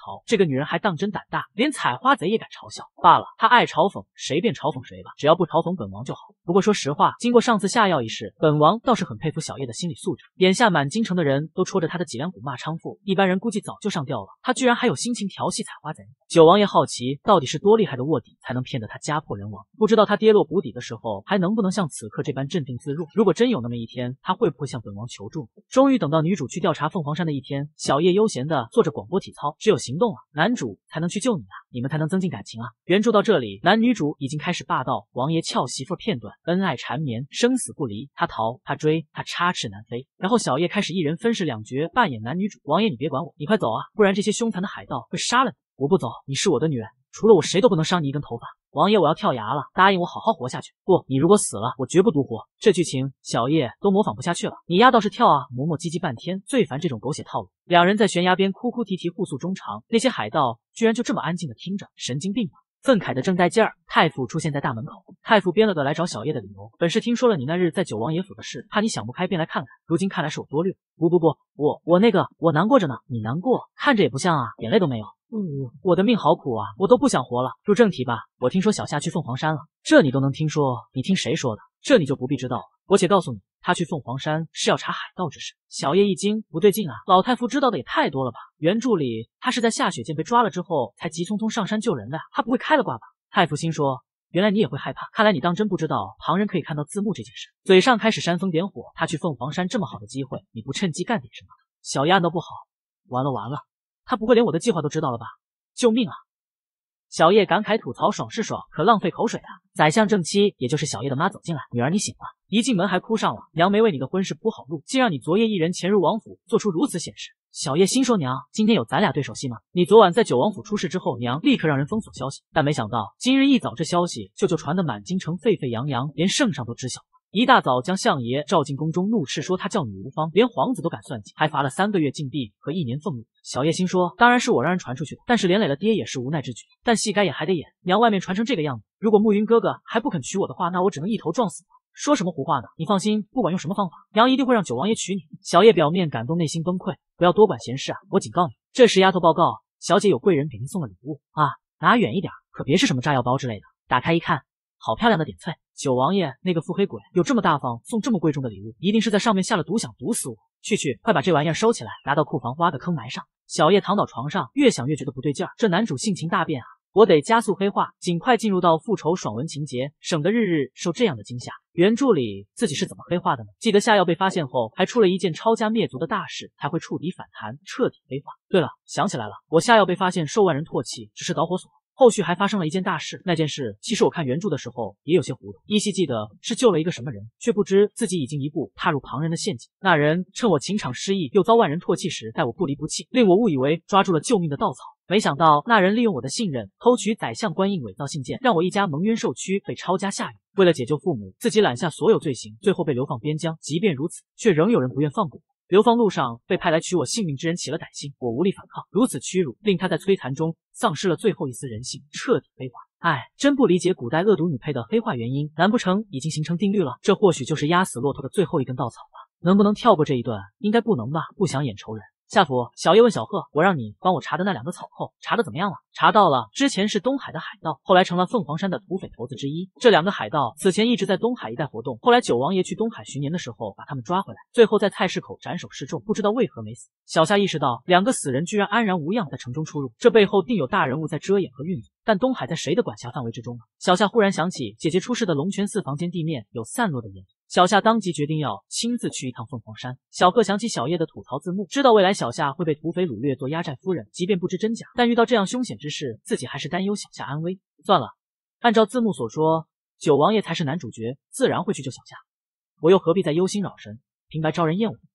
槽，这个女人还当真胆大，连采花贼也敢嘲笑。罢了，她爱嘲讽谁便嘲讽谁吧，只要不嘲讽本王就好。不过说实话，经过上次下药一事，本王倒是很佩服小叶的心理素质。眼下满京城的人都戳着他的脊梁骨骂娼妇，一般人估计早就上吊了，他居然还有心情调戏采花贼。九王爷好奇，到底是多厉害的卧底才能骗得他家破人亡？不知道他跌落谷底的时候，还能不能像此刻这般镇定自若？如果真有那么一天，他会不会向本王求助？终于等到女主去调查凤凰山的一天，小叶悠闲的做着广播体操，只有行动了，男主才能去救你啊，你们才能增进感情啊。原著到这里，男女主已经开始霸道，王爷俏媳妇片段，恩爱缠绵，生死不离，他逃，他追，他插翅难飞。然后小叶开始一人分饰两角，扮演男女主。王爷你别管我，你快走啊，不然这些凶残的海盗会杀了你。我不走，你是我的女人，除了我谁都不能伤你一根头发。王爷我要跳崖了，答应我好好活下去。不，你如果死了，我绝不独活。这剧情小叶都模仿不下去了，你丫倒是跳啊，磨磨唧唧半天，最烦这种狗血套路。两人在悬崖边哭哭啼啼互诉衷肠，那些海盗居然就这么安静的听着，神经病吧。愤慨的正带劲儿，太傅出现在大门口。太傅编了个来找小叶的理由，本是听说了你那日在九王爷府的事，怕你想不开便来看看，如今看来是我多虑。不不不，我我那个我难过着呢，你难过看着也不像啊，眼泪都没有。嗯，我的命好苦啊，我都不想活了。入正题吧，我听说小夏去凤凰山了，这你都能听说，你听谁说的？这你就不必知道了。我且告诉你，他去凤凰山是要查海盗之事。小叶一惊，不对劲啊，老太傅知道的也太多了吧？原著里他是在夏雪见被抓了之后才急匆匆上山救人的，他不会开了挂吧？太傅心说，原来你也会害怕，看来你当真不知道旁人可以看到字幕这件事。嘴上开始煽风点火，他去凤凰山这么好的机会，你不趁机干点什么？小叶暗道不好，完了完了，他不会连我的计划都知道了吧？救命啊！小叶感慨吐槽，爽是爽，可浪费口水啊！宰相正妻，也就是小叶的妈走进来，女儿你醒了。一进门还哭上了，娘没为你的婚事铺好路，竟让你昨夜一人潜入王府，做出如此险事。小叶心说，娘，今天有咱俩对手戏吗？你昨晚在九王府出事之后，娘立刻让人封锁消息，但没想到今日一早这消息就就传得满京城沸沸扬扬，连圣上都知晓了。一大早将相爷召进宫中，怒斥说他教女无方，连皇子都敢算计，还罚了三个月禁闭和一年俸禄。小叶心说，当然是我让人传出去的，但是连累了爹也是无奈之举，但戏该演还得演，娘外面传成这个样子，如果暮云哥哥还不肯娶我的话，那我只能一头撞死了。说什么胡话呢？你放心，不管用什么方法，娘一定会让九王爷娶你。小叶表面感动，内心崩溃，不要多管闲事啊，我警告你。这时丫头报告，小姐有贵人给您送了礼物啊，拿远一点，可别是什么炸药包之类的。打开一看，好漂亮的点翠。九王爷那个腹黑鬼有这么大方，送这么贵重的礼物，一定是在上面下了毒，想毒死我。去去，快把这玩意儿收起来，拿到库房挖个坑埋上。小叶躺到床上，越想越觉得不对劲儿，这男主性情大变啊！我得加速黑化，尽快进入到复仇爽文情节，省得日日受这样的惊吓。原著里自己是怎么黑化的呢？记得下药被发现后，还出了一件抄家灭族的大事，才会触底反弹，彻底黑化。对了，想起来了，我下药被发现受万人唾弃，只是导火索。后续还发生了一件大事，那件事其实我看原著的时候也有些糊涂，依稀记得是救了一个什么人，却不知自己已经一步踏入旁人的陷阱。那人趁我情场失意又遭万人唾弃时，待我不离不弃，令我误以为抓住了救命的稻草。没想到那人利用我的信任，偷取宰相官印伪造信件，让我一家蒙冤受屈，被抄家下狱。为了解救父母，自己揽下所有罪行，最后被流放边疆。即便如此，却仍有人不愿放过我。流放路上被派来取我性命之人起了歹心，我无力反抗，如此屈辱令他在摧残中丧失了最后一丝人性，彻底黑化。哎，真不理解古代恶毒女配的黑化原因，难不成已经形成定律了？这或许就是压死骆驼的最后一根稻草吧？能不能跳过这一段？应该不能吧？不想演仇人。夏府，小叶问小贺，我让你帮我查的那两个草寇，查的怎么样了？查到了，之前是东海的海盗，后来成了凤凰山的土匪头子之一。这两个海盗此前一直在东海一带活动，后来九王爷去东海巡年的时候把他们抓回来，最后在菜市口斩首示众，不知道为何没死。小夏意识到两个死人居然安然无恙在城中出入，这背后定有大人物在遮掩和运作。但东海在谁的管辖范围之中呢？小夏忽然想起姐姐出事的龙泉寺房间地面有散落的烟。小夏当即决定要亲自去一趟凤凰山。小贺想起小叶的吐槽字幕，知道未来小夏会被土匪掳掠做压寨夫人，即便不知真假，但遇到这样凶险之事，自己还是担忧小夏安危。算了，按照字幕所说，九王爷才是男主角，自然会去救小夏，我又何必再忧心扰神，平白招人厌恶。